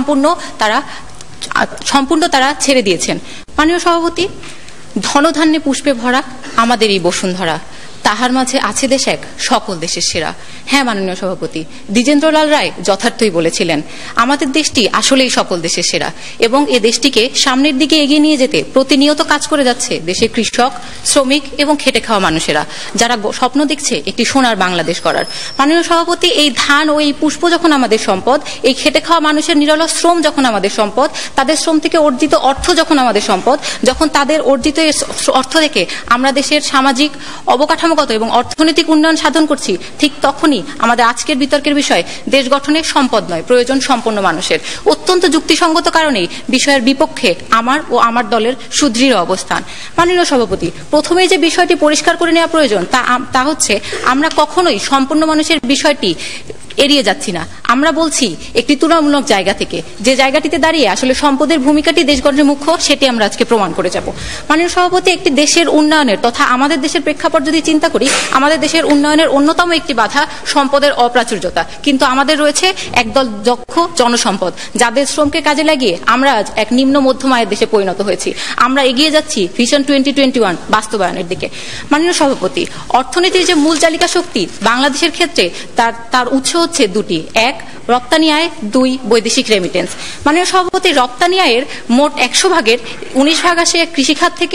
সম্পূর্ণ তারা ছেড়ে দিয়েছেন। মাননীয় সভাপতি, ধনধান্যে পুষ্পে ভরা আমাদের এই বসুন্ধরা, তাহার মাঝে আছে দেশ এক সকল দেশের সেরা। হ্যাঁ মাননীয় সভাপতি, দ্বিজেন্দ্রলাল রায় যথার্থই বলেছিলেন আমাদের দেশটি আসলেই সকল দেশের সেরা, এবং এ দেশটিকে সামনের দিকে এগিয়ে নিয়ে যেতে প্রতিনিয়ত কাজ করে যাচ্ছে দেশের কৃষক, শ্রমিক এবং খেটে খাওয়া মানুষেরা, যারা স্বপ্ন দেখছে একটি সোনার বাংলাদেশ করার। মাননীয় সভাপতি, এই ধান ও এই পুষ্প যখন আমাদের সম্পদ, এই খেটে খাওয়া মানুষের নিরলস শ্রম যখন আমাদের সম্পদ, তাদের শ্রম থেকে অর্জিত অর্থ যখন আমাদের সম্পদ, যখন তাদের অর্জিত অর্থ থেকে আমরা দেশের সামাজিক অবকাঠামো এবং অর্থনৈতিক উন্নয়ন সাধন করছি, ঠিক তখনই আমাদের আজকের বিতর্কের বিষয় দেশ গঠনের সম্পদ নয়, প্রয়োজন সম্পন্ন মানুষের। অত্যন্ত যুক্তিসঙ্গত কারণেই বিষয়ের বিপক্ষে আমার ও আমার দলের সুদৃঢ় অবস্থান। মাননীয় সভাপতি, প্রথমেই যে বিষয়টি পরিষ্কার করে নেওয়া প্রয়োজন তা হচ্ছে আমরা কখনোই সম্পন্ন মানুষের বিষয়টি এড়িয়ে যাচ্ছি না। আমরা বলছি একটি তুলনামূলক জায়গা থেকে, যে জায়গাটিতে দাঁড়িয়ে আসলে সম্পদের ভূমিকাটি দেশ গঠনের মুখ্য, সেটি আমরা আজকে প্রমাণ করে যাব। মাননীয় সভাপতি, একটি দেশের উন্নয়নের তথা আমাদের দেশের প্রেক্ষাপট যদি চিন্তা করি, আমাদের দেশের উন্নয়নের অন্যতম একটি বাধা সম্পদের অপ্রাচুর্যতা। কিন্তু আমাদের রয়েছে একদল দক্ষ জনসম্পদ, যাদের শ্রমকে কাজে লাগিয়ে আমরা আজ এক নিম্ন মধ্যম আয়ের দেশে পরিণত হয়েছি। আমরা এগিয়ে যাচ্ছি ভিশন 2021 বাস্তবায়নের দিকে। মাননীয় সভাপতি, অর্থনীতির যে মূল চালিকা শক্তি বাংলাদেশের ক্ষেত্রে তার উৎস হচ্ছে দুটি, এক রপ্তানি আয়, দুই বৈদেশিক রেমিটেন্স। মাননীয় সভাপতি, রপ্তানি আয়ের মোট 100 ভাগের 19 ভাগ আসে কৃষিখাত থেকে,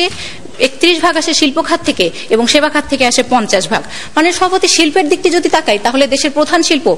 31 ভাগ আসে শিল্প খাত থেকে এবং সেবা খাত থেকে আসে 50 ভাগ। মানে সভাপতি, শিল্পের দিকটি যদি তাকাই তাহলে দেশের প্রধান শিল্প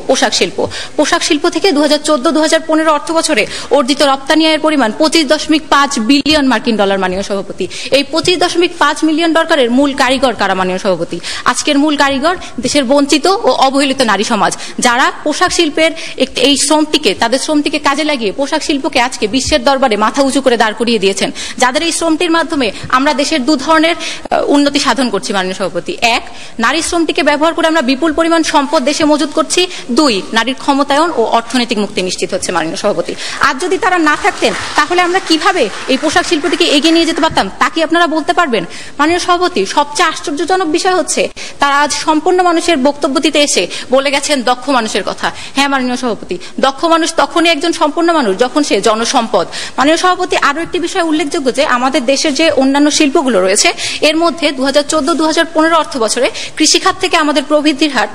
পোশাক শিল্প থেকে 2014-2015 অর্থ বছরে অর্জিত রপ্তানি আয়ের পরিমাণ $25.5 বিলিয়ন মার্কিন ডলার। মাননীয় সভাপতি, এই $25.5 মিলিয়ন ডলারের মূল কারিগর কারা? মাননীয় সভাপতি, আজকের মূল কারিগর দেশের বঞ্চিত ও অবহেলিত নারী সমাজ, যারা পোশাক শিল্পের এই তাদের শ্রমটিকে কাজে লাগিয়ে পোশাক শিল্পকে আজকে বিশ্বের দরবারে মাথা উঁচু করে দাঁড় করিয়ে দিয়েছেন, যাদের এই শ্রমটির মাধ্যমে আমরা দেশের দু ধরনের উন্নতি সাধন করছি। মাননীয় সভাপতি, এক, নারী শ্রমটিকে ব্যবহার করে আমরা বিপুল পরিমাণ সম্পদ দেশে মজুত করছি, দুই, নারীর ক্ষমতায়ন ও অর্থনৈতিক মুক্তি নিশ্চিত হচ্ছে। মাননীয় সভাপতি, আজ যদি তারা না থাকতেন তাহলে আমরা কিভাবে এই পোশাক শিল্পটিকে এগিয়ে নিয়ে যেতে পারতাম তা কি আপনারা বলতে পারবেন? মাননীয় সভাপতি, সবচেয়ে আশ্চর্যজনক বিষয় হচ্ছে তারা আজ সম্পূর্ণ মানুষের বক্তব্য দিতে এসে বলে গেছেন দক্ষ মানুষের কথা। হ্যাঁ মাননীয় সভাপতি, দক্ষ মানুষ তখনই একজন সম্পূর্ণ মানুষ যখন সে জনসম্পদ। মাননীয় সভাপতি, আরো একটি বিষয় উল্লেখযোগ্য যে আমাদের দেশের যে অন্যান্য শিল্পগুলো রয়েছে এর মধ্যে 2014-2015 অর্থ বছরে কৃষিখাত থেকে আমাদের প্রবৃদ্ধির হার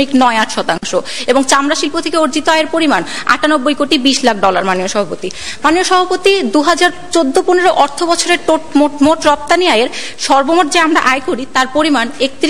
3.98% এবং চামড়া শিল্প থেকে অর্জিত আয়ের পরিমাণ $98.20 লাখ। মাননীয় সভাপতি, 2014-15 অর্থ বছরের মোট রপ্তানি আয়ের সর্বমোট যে আমরা আয় করি তার পরিমাণ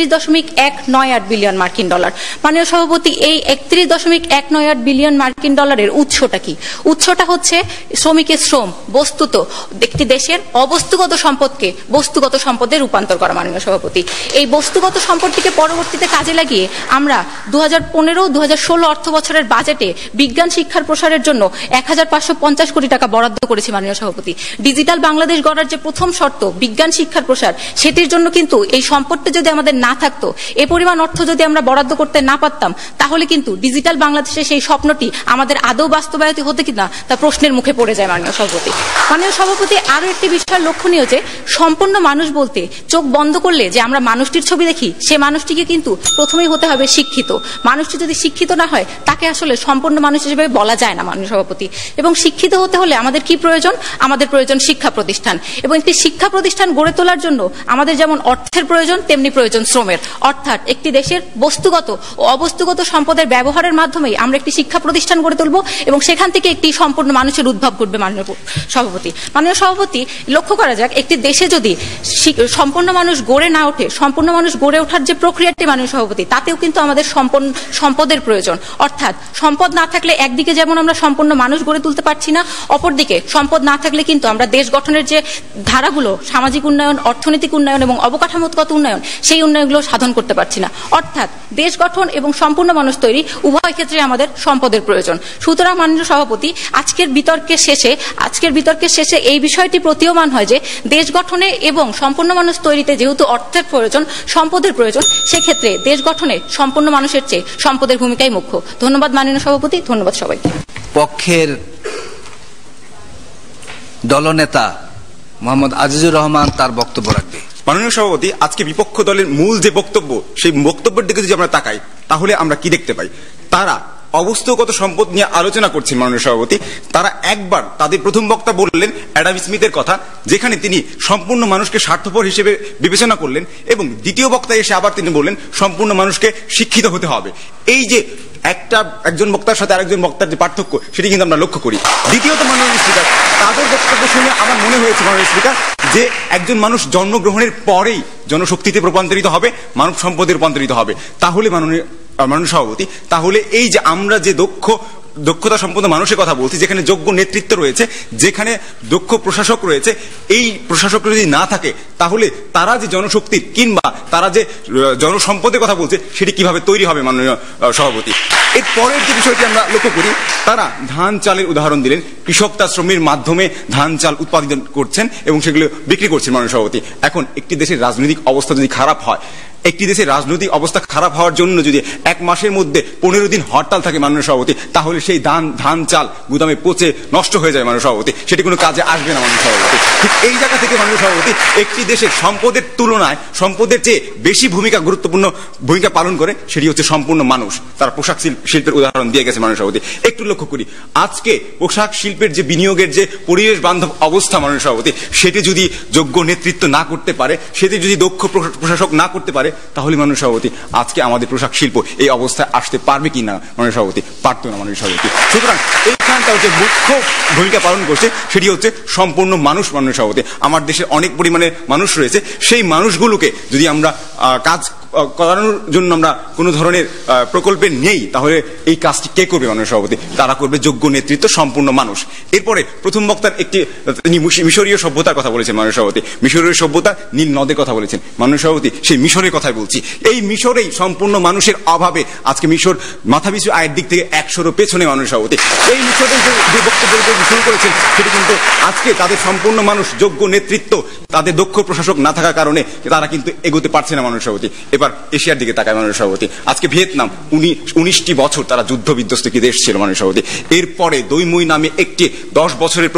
$31.198 বিলিয়ন মার্কিন ডলার। মাননীয় সভাপতি, এই $31.198 বিলিয়ন মার্কিন ডলারের উৎসটা কি? উৎসটা হচ্ছে শ্রমিকের শ্রম। বস্তুত একটি দেশের অবস্তুগত সম্পদকে বস্তু বস্তুগত সম্পদে রূপান্তর করা মাননীয় সভাপতি। এই বস্তুগত সম্পদটিকে পরবর্তীতে কাজে লাগিয়ে আমরা 2015-2016 অর্থ বছরের বাজেটে বিজ্ঞান শিক্ষার প্রসারের জন্য 1550 কোটি টাকা বরাদ্দ করেছি মাননীয় সভাপতি। ডিজিটাল বাংলাদেশ গড়ার যে প্রথম শর্ত বিজ্ঞান শিক্ষার প্রসার, সেটির জন্য কিন্তু এই সম্পদটি যদি আমাদের না থাকতো, এ পরিমাণ অর্থ যদি আমরা বরাদ্দ করতে না পারতাম, তাহলে কিন্তু ডিজিটাল বাংলাদেশের সেই স্বপ্নটি আমাদের আদৌ বাস্তবায়িত হতে কিনা তা প্রশ্নের মুখে পড়ে যায় মাননীয় সভাপতি। মাননীয় সভাপতি, আরো একটি বিষয় লক্ষণীয় যে সম্পূর্ণ মানুষ বলতে চোখ বন্ধ করলে যে আমরা মানুষটির ছবি দেখি, সে মানুষটিকে কিন্তু প্রথমেই হতে হবে শিক্ষিত। মানুষটি যদি শিক্ষিত না হয়, তাকে আসলে সম্পূর্ণ মানুষ হিসেবে বলা যায় না মাননীয় সভাপতি। এবং শিক্ষিত হতে হলে আমাদের কি প্রয়োজন? আমাদের প্রয়োজন শিক্ষা প্রতিষ্ঠান, এবং একটি শিক্ষা প্রতিষ্ঠান গড়ে তোলার জন্য আমাদের যেমন অর্থের প্রয়োজন, তেমনি প্রয়োজন শ্রমের। অর্থাৎ একটি দেশের বস্তুগত ও অবস্তুগত সম্পদের ব্যবহারের মাধ্যমেই আমরা একটি শিক্ষা প্রতিষ্ঠান গড়ে তুলব, এবং সেখান থেকে একটি সম্পূর্ণ মানুষের উদ্ভব ঘটবে মাননীয় সভাপতি। মাননীয় সভাপতি, লক্ষ্য করা যাক, একটি দেশে যদি সম্পূর্ণ মানুষ গড়ে না ওঠে, সম্পূর্ণ মানুষ গড়ে ওঠার যে প্রক্রিয়াটি মাননীয় সভাপতি, তাতেও কিন্তু আমাদের সম্পদের প্রয়োজন। অর্থাৎ সম্পদ না থাকলে একদিকে যেমন আমরা সম্পূর্ণ মানুষ গড়ে তুলতে পারছি না, অপরদিকে সম্পদ না থাকলে কিন্তু আমরা দেশ গঠনের যে ধারাগুলো, সামাজিক উন্নয়ন, অর্থনৈতিক উন্নয়ন এবং অবকাঠামোগত উন্নয়ন, সেই উন্নয়নগুলো সাধন করতে পারছি না। অর্থাৎ দেশ গঠন এবং সম্পূর্ণ মানুষ তৈরি উভয় ক্ষেত্রে আমাদের সম্পদের প্রয়োজন। সুতরাং মাননীয় সভাপতি, আজকের বিতর্কের শেষে এই বিষয়টি প্রতীয়মান হয় যে দেশ গঠনে এবং সম্পূর্ণ মানুষ তৈরিতে যেহেতু অর্থের প্রয়োজন, সম্পদের প্রয়োজন, সেক্ষেত্রে দেশ গঠনে সম্পূর্ণ মানুষের চেয়ে সম্পদের ভূমিকাই মুখ্য। ধন্যবাদ মাননীয় সভাপতি, ধন্যবাদ সবাইকে। পক্ষের দলনেতা মোহাম্মদ আজিজুর রহমান তার বক্তব্য রাখবে। মাননীয় সভাপতি, আজকে বিপক্ষ দলের মূল যে বক্তব্য, সেই বক্তব্যের দিকে যদি আমরা তাকাই, তাহলে আমরা কি দেখতে পাই? তারা অবস্থাগত সম্পদ নিয়ে আলোচনা করছেন মাননীয় সভাপতি। তারা একবার তাদের প্রথম বক্তা বললেন অ্যাডাম স্মিথের কথা, যেখানে তিনি সম্পূর্ণ মানুষকে স্বার্থপর হিসেবে বিবেচনা করলেন, এবং দ্বিতীয় বক্তা এসে আবার তিনি বললেন সম্পূর্ণ মানুষকে শিক্ষিত হতে হবে। এই যে একজন বক্তার সাথে আরেকজন বক্তার যে পার্থক্য, সেটি কিন্তু আমরা লক্ষ্য করি। দ্বিতীয়ত মাননীয় স্পিকার, তাদের বক্তব্য শুনে আমার মনে হয়েছে মাননীয় স্পিকার যে একজন মানুষ জন্মগ্রহণের পরেই জনশক্তিতে রূপান্তরিত হবে, মানব সম্পদে রূপান্তরিত হবে। তাহলে মাননীয় সভাপতি, তাহলে এই যে আমরা যে দক্ষতা সম্পন্ন মানুষের কথা বলছি, যেখানে যোগ্য নেতৃত্ব রয়েছে, যেখানে দক্ষ প্রশাসক রয়েছে, এই প্রশাসক যদি না থাকে, তাহলে তারা যে জনশক্তির কিংবা তারা যে জনসম্পদের কথা বলছে, সেটি কিভাবে তৈরি হবে মাননীয় সভাপতি? এর পরের যে বিষয়টি আমরা লক্ষ্য করি, তারা ধান চালের উদাহরণ দিলেন। কৃষক তার শ্রমের মাধ্যমে ধান চাল উৎপাদন করছেন এবং সেগুলো বিক্রি করছেন মাননীয় সভাপতি। এখন একটি দেশের রাজনৈতিক অবস্থা যদি খারাপ হয়, একটি দেশের রাজনৈতিক অবস্থা খারাপ হওয়ার জন্য যদি 1 মাসের মধ্যে 15 দিন হরতাল থাকে মাননীয় সভাপতি, তাহলে সেই ধান চাল গুদামে পচে নষ্ট হয়ে যায় মাননীয় সভাপতি, সেটি কোনো কাজে আসবে না মাননীয় সভাপতি। ঠিক এই জায়গা থেকে মাননীয় সভাপতি, একটি দেশের সম্পদের তুলনায় সম্পদের চেয়ে বেশি গুরুত্বপূর্ণ ভূমিকা পালন করে, সেটি হচ্ছে সম্পূর্ণ মানুষ। তারা পোশাক শিল্পের উদাহরণ দিয়ে গেছে মাননীয় সভাপতি। একটু লক্ষ্য করি, আজকে পোশাক শিল্পের যে বিনিয়োগের যে পরিবেশ বান্ধব অবস্থা মাননীয় সভাপতি, সেটি যদি যোগ্য নেতৃত্ব না করতে পারে, সেটি যদি দক্ষ প্রশাসক না করতে পারে, তাহলে মাননীয় সভাপতি আজকে আমাদের পোশাক শিল্প এই অবস্থায় আসতে পারবে কি না মাননীয় সভাপতি? পারতো না মাননীয় সভাপতি। সুতরাং এইখানটা হচ্ছে মুখ্য ভূমিকা পালন করছে, সেটি হচ্ছে সম্পূর্ণ মানুষ মাননীয় সভাপতি। আমার দেশে অনেক পরিমাণে মানুষ রয়েছে, সেই মানুষগুলোকে যদি আমরা কাজ করানোর জন্য আমরা কোনো ধরনের প্রকল্পে নেই, তাহলে এই কাজটি কে করবে মাননীয় সভাপতি? তারা করবে যোগ্য নেতৃত্ব, সম্পূর্ণ মানুষ। এরপরে প্রথম বক্তার তিনি মিশরীয় সভ্যতার কথা বলেছেন মাননীয় সভাপতি। মিশরীয় সভ্যতা, নীল নদের কথা বলেছেন মাননীয় সভাপতি। সেই মিশরের কথাই বলছি। এই মিশরেই সম্পূর্ণ মানুষের অভাবে আজকে মিশর মাথাপিছু আয়ের দিক থেকে 100 পেছনে মাননীয় সভাপতি। এই মিশরের যে বক্তব্য শুরু করেছেন, সেটি কিন্তু আজকে তাদের সম্পূর্ণ মানুষ, যোগ্য নেতৃত্ব, তাদের দক্ষ প্রশাসক না থাকার কারণে তারা কিন্তু এগোতে পারছে না মাননীয় সভাপতি। এবার এশিয়ার দিকে তাকায় মাননীয় সভাপতি। আজকে ভিয়েতনাম 19টি বছর তারা যুদ্ধ বিধ্বস্ত কি দেশ ছিল মাননীয় সভাপতি। এরপরে দৈমুই নামে একটি 10 বছরের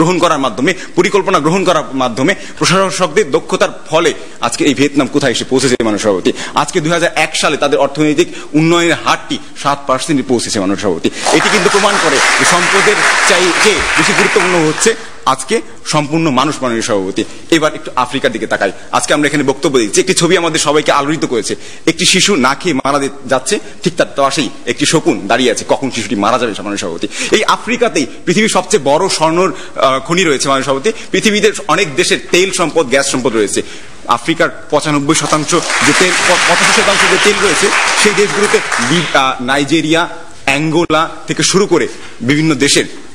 পরিকল্পনা গ্রহণ করার মাধ্যমে প্রশাসকদের দক্ষতার ফলে আজকে এই ভিয়েতনাম কোথায় এসে পৌঁছেছে মাননীয় সভাপতি? আজকে 2001 সালে তাদের অর্থনৈতিক উন্নয়নের হারটি 7% পৌঁছেছে মাননীয় সভাপতি। এটি কিন্তু প্রমাণ করে যে সম্পদের চাইতে বেশি গুরুত্বপূর্ণ হচ্ছে আজকে সম্পূর্ণ মানুষ মাননীয় সভাপতি। এবার একটু আফ্রিকার দিকে তাকাই। আজকে আমরা এখানে বক্তব্য দিচ্ছি, একটি ছবি আমাদের সবাইকে আলোড়িত করেছে। একটি শিশু না খেয়ে মারা যাচ্ছে, ঠিক তার পাশেই একটি শকুন দাঁড়িয়ে আছে, কখন শিশুটি মারা যাবে মাননীয় সভাপতি। এই আফ্রিকাতেই পৃথিবীর সবচেয়ে বড় স্বর্ণর খনি রয়েছে মাননীয় সভাপতি। পৃথিবীতে অনেক দেশের তেল সম্পদ, গ্যাস সম্পদ রয়েছে। আফ্রিকার 85% যে তেল, 85% যে তেল রয়েছে, সেই দেশগুলোতে নাইজেরিয়া, অ্যাঙ্গোলা থেকে শুরু করে বিভিন্ন দেশের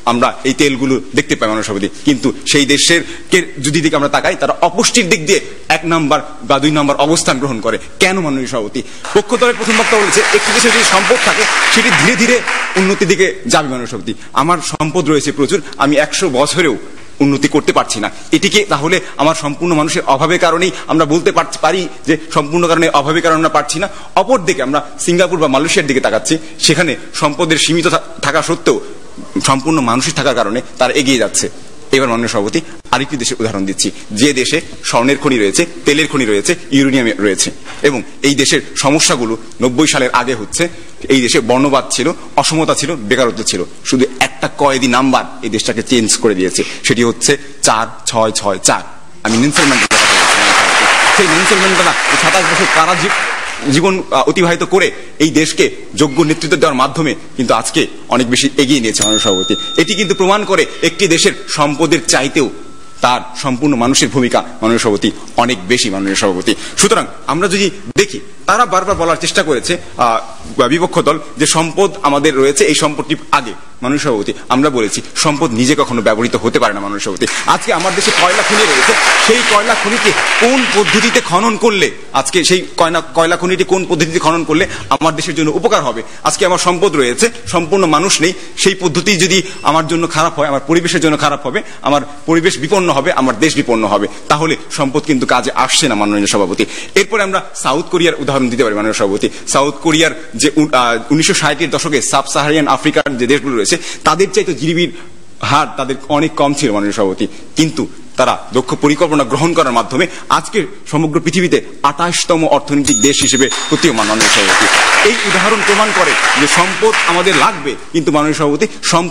আমরা এই তেলগুলো দেখতে পাই মাননীয় সভাপতি, কিন্তু সেই দেশের যদি দিকে আমরা তাকাই তারা অপুষ্টির দিক দিয়ে 1 নম্বর বা 2 নম্বর অবস্থান গ্রহণ করে। কেন মাননীয় সভাপতি? পক্ষ দলের প্রথম বক্তা বলেছে একটি দেশের যদি সম্পদ থাকে সেটি ধীরে ধীরে উন্নতির দিকে যাবে মাননীয় সভাপতি। আমার সম্পদ রয়েছে প্রচুর, আমি 100 বছরেও উন্নতি করতে পারছি না, এটিকে তাহলে আমার সম্পূর্ণ মানুষের অভাবের কারণেই আমরা বলতে পারি যে সম্পূর্ণ কারণে অভাবের কারণে আমরা পারছি না। অপর দিকে আমরা সিঙ্গাপুর বা মালয়েশিয়ার দিকে তাকাচ্ছি, সেখানে সম্পদের সীমিত থাকা সত্ত্বেও সম্পূর্ণ মানুষের থাকার কারণে তারা এগিয়ে যাচ্ছে। এবার মাননীয় সভাপতি আরেকটি দেশের উদাহরণ দিচ্ছি, যে দেশে স্বর্ণের খনি রয়েছে, তেলের খনি রয়েছে, ইউরেনিয়াম রয়েছে, এবং এই দেশের সমস্যাগুলো 90 সালের আগে হচ্ছে এই দেশে বর্ণবাদ ছিল, অসমতা ছিল, বেকারত্ব ছিল। শুধু একটা কয়েদি নাম্বার এই দেশটাকে চেঞ্জ করে দিয়েছে, সেটি হচ্ছে 4664। আমি নেলসন ম্যান্ডেলার কথা বলছি। সেই নেলসন ম্যান্ডেলা 27 বছর কারা জীবন অতিবাহিত করে এই দেশকে যোগ্য নেতৃত্ব দেওয়ার মাধ্যমে কিন্তু আজকে অনেক বেশি এগিয়ে নিয়েছে মাননীয় সভাপতি। এটি কিন্তু প্রমাণ করে একটি দেশের সম্পদের চাইতেও তার সম্পূর্ণ মানুষের ভূমিকা মাননীয় সভাপতি অনেক বেশি মাননীয় সভাপতি। সুতরাং আমরা যদি দেখি, তারা বারবার বলার চেষ্টা করেছে বিপক্ষ দল যে সম্পদ আমাদের রয়েছে, এই সম্পদটি আগে। মাননীয় সভাপতি আমরা বলেছি সম্পদ নিজে কখনো ব্যবহৃত হতে পারে না মাননীয় সভাপতি। আজকে আমার দেশে কয়লা খনি রয়েছে, সেই কয়লা খনিকে কোন পদ্ধতিতে খনন করলে আজকে সেই কয়লা খনিটি কোন পদ্ধতিতে খনন করলে আমার দেশের জন্য উপকার হবে। আজকে আমার সম্পদ রয়েছে, সম্পূর্ণ মানুষ নেই, সেই পদ্ধতি যদি আমার জন্য খারাপ হয়, আমার পরিবেশের জন্য খারাপ হবে, আমার পরিবেশ বিপন্ন হবে, আমার দেশ বিপন্ন হবে, তাহলে সম্পদ কিন্তু কাজে আসছে না মাননীয় সভাপতি। এরপরে আমরা সাউথ কোরিয়ার উদাহরণ দিতে পারি মাননীয় সভাপতি। সাউথ কোরিয়ার যে 1960-এর দশকে সাব সাহারিয়ান আফ্রিকার যে দেশগুলো রয়েছে তাদের চাইতে জিডিপির হার তাদের অনেক কম ছিল মাননীয় সভাপতি, কিন্তু তারা দক্ষ পরিকল্পনা গ্রহণ করার মাধ্যমে আজকে সমগ্র পৃথিবীতে 28তম অর্থনৈতিক দেশ হিসেবে প্রতীয়মান মাননীয় সভাপতি। এই উদাহরণ প্রমাণ করে যে সম্পদ আমাদের লাগবে, কিন্তু মাননীয় সভাপতি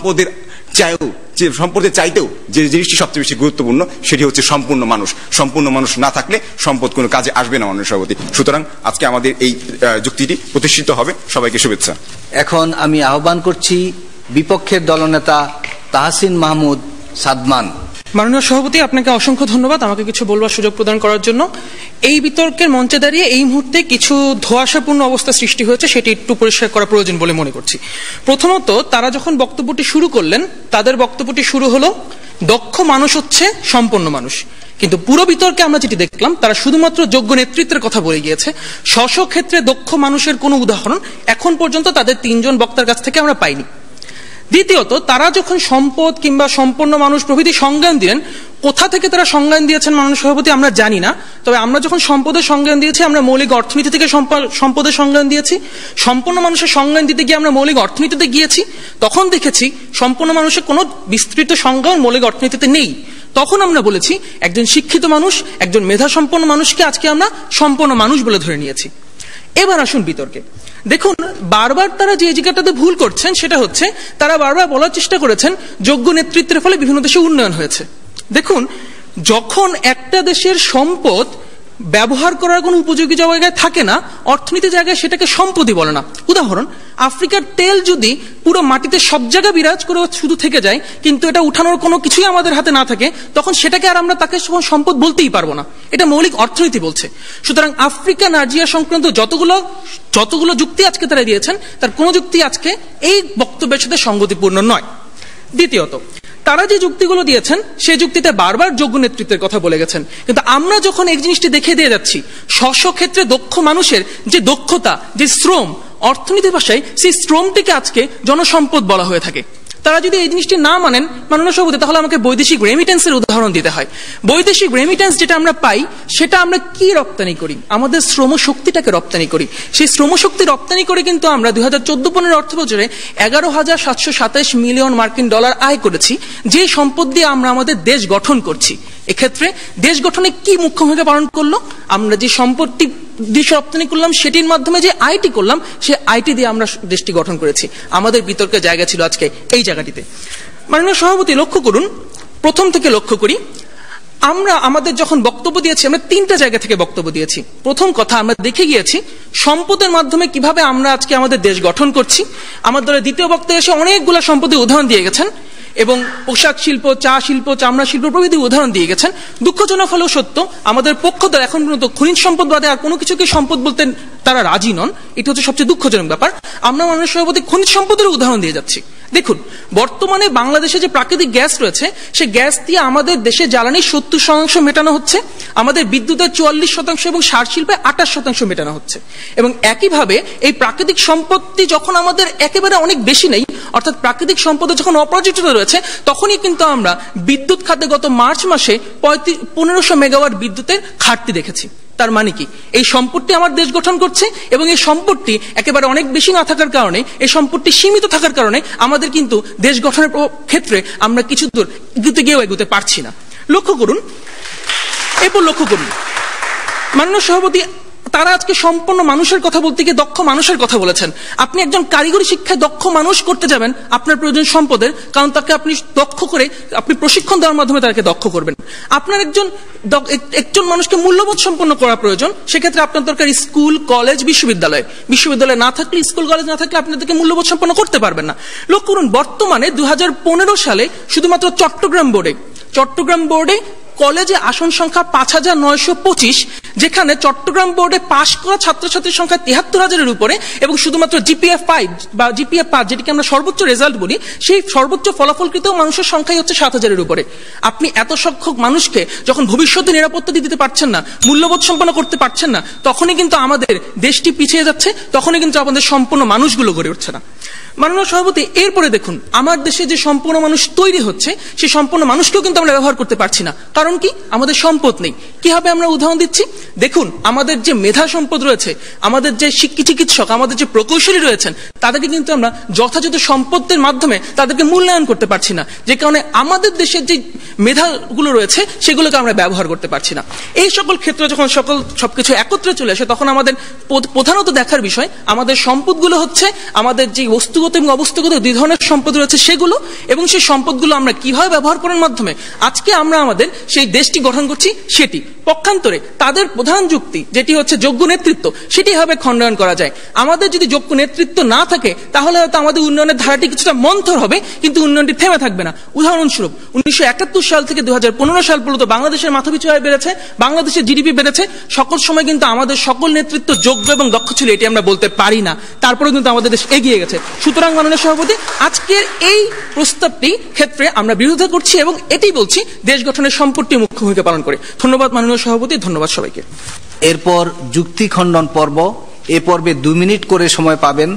সম্পদের চাইতেও যে জিনিসটি সবচেয়ে বেশি গুরুত্বপূর্ণ সেটি হচ্ছে সম্পূর্ণ মানুষ। সম্পূর্ণ মানুষ না থাকলে সম্পদ কোনো কাজে আসবে না মাননীয় সভাপতি। সুতরাং আজকে আমাদের এই যুক্তিটি প্রতিষ্ঠিত হবে। সবাইকে শুভেচ্ছা। এখন আমি আহ্বান করছি বিপক্ষের দলনেতা তাহসিন মাহমুদ সাদমান। মাননীয় সভাপতি, আপনাকে অসংখ্য ধন্যবাদ আমাকে কিছু বলবার সুযোগ প্রদান করার জন্য। এই বিতর্কের মঞ্চে দাঁড়িয়ে এই মুহূর্তে কিছু ধোঁয়াশাপূর্ণ অবস্থা সৃষ্টি হয়েছে, সেটি একটু পরিষ্কার করা প্রয়োজন বলে মনে করছি। প্রথমত, তারা যখন বক্তব্যটি শুরু করলেন, তাদের বক্তব্যটি শুরু হলো দক্ষ মানুষ হচ্ছে সম্পন্ন মানুষ, কিন্তু পুরো বিতর্কে আমরা যেটি দেখলাম তারা শুধুমাত্র যোগ্য নেতৃত্বের কথা বলে গিয়েছে। স্ব ক্ষেত্রে দক্ষ মানুষের কোনো উদাহরণ এখন পর্যন্ত তাদের 3 জন বক্তার কাছ থেকে আমরা পাইনি। দ্বিতীয়ত, তারা যখন সম্পদ কিংবা সম্পন্ন মানুষ প্রভৃতি সংজ্ঞান দিলেন, কোথা থেকে তারা সংজ্ঞান দিয়েছেন মাননীয় সভাপতি আমরা জানি না, তবে আমরা যখন সম্পদের সংজ্ঞান দিয়েছি আমরা মৌলিক অর্থনীতি থেকে সম্পদের সংজ্ঞান দিয়েছি। সম্পন্ন মানুষের সংজ্ঞান দিতে গিয়ে আমরা মৌলিক অর্থনীতিতে গিয়েছি, তখন দেখেছি সম্পন্ন মানুষের কোনো বিস্তৃত সংজ্ঞা মৌলিক অর্থনীতিতে নেই। তখন আমরা বলেছি একজন শিক্ষিত মানুষ, একজন মেধা সম্পন্ন মানুষকে আজকে আমরা সম্পন্ন মানুষ বলে ধরে নিয়েছি। এবার আসুন বিতর্কে। দেখুন, বারবার তারা যে জায়গাটাতে ভুল করছেন সেটা হচ্ছে তারা বারবার বলার চেষ্টা করেছেন যোগ্য নেতৃত্বের ফলে বিভিন্ন দেশে উন্নয়ন হয়েছে। দেখুন, যখন একটা দেশের সম্পদ ব্যবহার করার কোনো উপযোগী জায়গায় থাকে না, অর্থনীতি জায়গায় সেটাকে সম্পদই বলে না। উদাহরণ, আফ্রিকার তেল যদি পুরো মাটিতে সব জায়গায় বিরাজ করে শুধু থেকে যায়, কিন্তু এটা উঠানোর কোনো কিছুই আমাদের হাতে না থাকে, তখন সেটাকে আর আমরা তাকে সম্পদ বলতেই পারবো না। এটা মৌলিক অর্থনীতি বলছে। সুতরাং আফ্রিকা নাইজেরিয়া সংক্রান্ত যতগুলো যুক্তি আজকে তারা দিয়েছেন, তার কোনো যুক্তি আজকে এই বক্তব্যের সাথে সঙ্গতিপূর্ণ নয়। দ্বিতীয়ত, তারা যে যুক্তিগুলো দিয়েছেন সেই যুক্তিতে বারবার যোগ্য নেতৃত্বের কথা বলে গেছেন, কিন্তু আমরা যখন এই জিনিসটি দেখে দিয়ে যাচ্ছি স্ব ক্ষেত্রে দক্ষ মানুষের যে দক্ষতা, যে শ্রম, অর্থনীতি ভাষায় সেই শ্রমটিকে আজকে জনসম্পদ বলা হয়ে থাকে। তারা যদি এই জিনিসটি না মানেন মাননীয় সভাপতি, তাহলে আমাকে বৈদেশিক রেমিটেন্সের উদাহরণ দিতে হয়। বৈদেশিক রেমিটেন্স যেটা আমরা পাই সেটা আমরা কি রপ্তানি করি? আমাদের শ্রম শক্তিটাকে রপ্তানি করি। সেই শ্রম শক্তি রপ্তানি করে কিন্তু আমরা 2014-15 অর্থ বছরে 11,727 মিলিয়ন মার্কিন ডলার আয় করেছি, যে সম্পদ দিয়ে আমরা আমাদের দেশ গঠন করছি। এক্ষেত্রে দেশ গঠনে কি মুখ্য ভূমিকা পালন করলো? আমরা যে সম্পদটি দেশ রপ্তানি করলাম সেটির মাধ্যমে যে আইটি করলাম, সে আইটি দিয়ে আমরা দেশটি গঠন করেছি। আমাদের বিতর্কের জায়গা ছিল আজকে এই জায়গাটিতে। মাননীয় সভাপতি, লক্ষ্য করুন, প্রথম থেকে লক্ষ্য করি, আমরা আমাদের যখন বক্তব্য দিয়েছি আমরা 3টা জায়গা থেকে বক্তব্য দিয়েছি। প্রথম কথা, আমরা দেখে গিয়েছি সম্পদের মাধ্যমে কিভাবে আমরা আজকে আমাদের দেশ গঠন করছি। আমার দলের দ্বিতীয় বক্তা এসে অনেকগুলো সম্পদের উদাহরণ দিয়ে গেছেন এবং পোশাক শিল্প, চা শিল্প, চামড়া শিল্প প্রভৃতি উদাহরণ দিয়ে গেছেন। দুঃখজনক হলেও সত্য, আমাদের পক্ষ দল এখন পর্যন্ত খনিজ সম্পদ বাদে আর কোনো কিছুকে সম্পদ বলতে তারা রাজি নন। এটা হচ্ছে সবচেয়ে দুঃখজনক ব্যাপার। আমরা মাননীয় সভাপতি খনিজ সম্পদের উদাহরণ দিয়ে যাচ্ছি। দেখুন, বর্তমানে বাংলাদেশে যে প্রাকৃতিক গ্যাস রয়েছে সে গ্যাস দিয়ে আমাদের দেশে জ্বালানির 70% মেটানো হচ্ছে, আমাদের বিদ্যুতের 44% এবং সার শিল্পে 28% মেটানো হচ্ছে। এবং একইভাবে এই প্রাকৃতিক সম্পত্তি যখন আমাদের একেবারে অনেক বেশি নেই, অর্থাৎ প্রাকৃতিক সম্পদ যখন অপর্যাপ্ত রয়েছে, তখনই কিন্তু আমরা বিদ্যুৎ খাতে গত মার্চ মাসে 1500 মেগাওয়াট বিদ্যুতের ঘাটতি দেখেছি। তার মানে কি, এই সম্পদটি আমার দেশ গঠন করছে এবং এই সম্পদটি একেবারে অনেক বেশি না থাকার কারণে, এই সম্পদটি সীমিত থাকার কারণে আমাদের কিন্তু দেশ গঠনের ক্ষেত্রে আমরা কিছু দূর এগোতে পারছি না। লক্ষ্য করুন, এরপর লক্ষ্য করুন মাননীয় সভাপতি, তারা আজকে সম্পূর্ণ মানুষের কথা বলতে গিয়ে দক্ষ মানুষের কথা বলেছেন। আপনি একজন কারিগরি শিক্ষায় দক্ষ মানুষ করতে যাবেন, আপনার প্রয়োজন সম্পদের, কারণ তাকে আপনি দক্ষ করে আপনি প্রশিক্ষণ দেওয়ার মাধ্যমে তাকে দক্ষ করবেন। আপনার একজন মানুষকে মূল্যবোধ সম্পন্ন করা প্রয়োজন, সেক্ষেত্রে আপনার দরকার স্কুল, কলেজ, বিশ্ববিদ্যালয়। বিশ্ববিদ্যালয় না থাকলে, স্কুল কলেজ না থাকলে আপনি তাদেরকে মূল্যবোধ সম্পন্ন করতে পারবেন না। লক্ষ্য করুন, বর্তমানে 2015 সালে শুধুমাত্র চট্টগ্রাম বোর্ডে কলেজে আসন সংখ্যা 5925, যেখানে চট্টগ্রাম বোর্ডে পাশ করা ছাত্রছাত্রীর সংখ্যা 73,000-এর উপরে এবং শুধুমাত্র জিপিএ 5 যেটিকে আমরা সর্বোচ্চ রেজাল্ট বলি, সেই সর্বোচ্চ ফলাফলকৃত মানুষের সংখ্যাই হচ্ছে 7,000-এর উপরে। আপনি এত সংখ্যক মানুষকে যখন ভবিষ্যতে নিরাপত্তা দিতে পারছেন না, মূল্যবোধ সম্পন্ন করতে পারছেন না, তখনই কিন্তু আমাদের দেশটি পিছিয়ে যাচ্ছে, তখনই কিন্তু আমাদের সম্পূর্ণ মানুষগুলো গড়ে উঠছে না। মাননীয় সভাপতি, এরপরে দেখুন, আমার দেশে যে সম্পূর্ণ মানুষ তৈরি হচ্ছে, সেই সম্পূর্ণ মানুষকেও কিন্তু আমরা ব্যবহার করতে পারছি না। কারণ কি? আমাদের সম্পদ নেই। কিভাবে আমরা উদাহরণ দিচ্ছি, দেখুন, আমাদের যে মেধা সম্পদ রয়েছে, আমাদের যে চিকিৎসক, আমাদের যে প্রকৌশলী রয়েছেন, তাদেরকে কিন্তু আমরা যথাযথ সম্পদের মাধ্যমে তাদেরকে মূল্যায়ন করতে পারছি না, যে কারণে আমাদের দেশের যে মেধাগুলো রয়েছে সেগুলোকে আমরা ব্যবহার করতে পারছি না। এই সকল ক্ষেত্রে যখন সবকিছু একত্রে চলে আসে, তখন আমাদের প্রধানত দেখার বিষয় আমাদের সম্পদগুলো হচ্ছে আমাদের যে বস্তুগত এবং অবস্তুগত দুই ধরনের সম্পদ রয়েছে সেগুলো, এবং সেই সম্পদগুলো আমরা কিভাবে ব্যবহার করার মাধ্যমে আজকে আমরা আমাদের সেই দেশটি গঠন করছি সেটি। পক্ষান্তরে তাদের প্রধান যুক্তি যেটি হচ্ছে যোগ্য নেতৃত্ব, সেটি হবে খণ্ডন করা যায়। আমাদের যদি যোগ্য নেতৃত্ব না থাকে, তাহলে হয়তো আমাদের উন্নয়নের ধারাটি কিছুটা মন্থর হবে, কিন্তু উন্নয়নটি থেমে থাকবে না। উদাহরণস্বরূপ 1971 সাল থেকে 2015 সাল পর্যন্ত বাংলাদেশের মাথাপিছু আয় বেড়েছে, বাংলাদেশের জিডিপি বেড়েছে, সকল সময় কিন্তু আমাদের সকল নেতৃত্ব যোগ্য এবং দক্ষ ছিল, এটি আমরা বলতে পারি না। তারপরেও কিন্তু আমাদের দেশ এগিয়ে গেছে। সুতরাং মাননীয় সভাপতি, আজকের এই প্রস্তাবটি ক্ষেত্রে আমরা বিরোধিতা করছি এবং এটি বলছি দেশ গঠনের সম্পত্তি মুখ্য ভূমিকা পালন করে। ধন্যবাদ মাননীয় সভাপতি, ধন্যবাদ সবাইকে। এরপর যুক্তি খণ্ডন পর্ব। এ পর্বে 2 মিনিট করে সময় পাবেন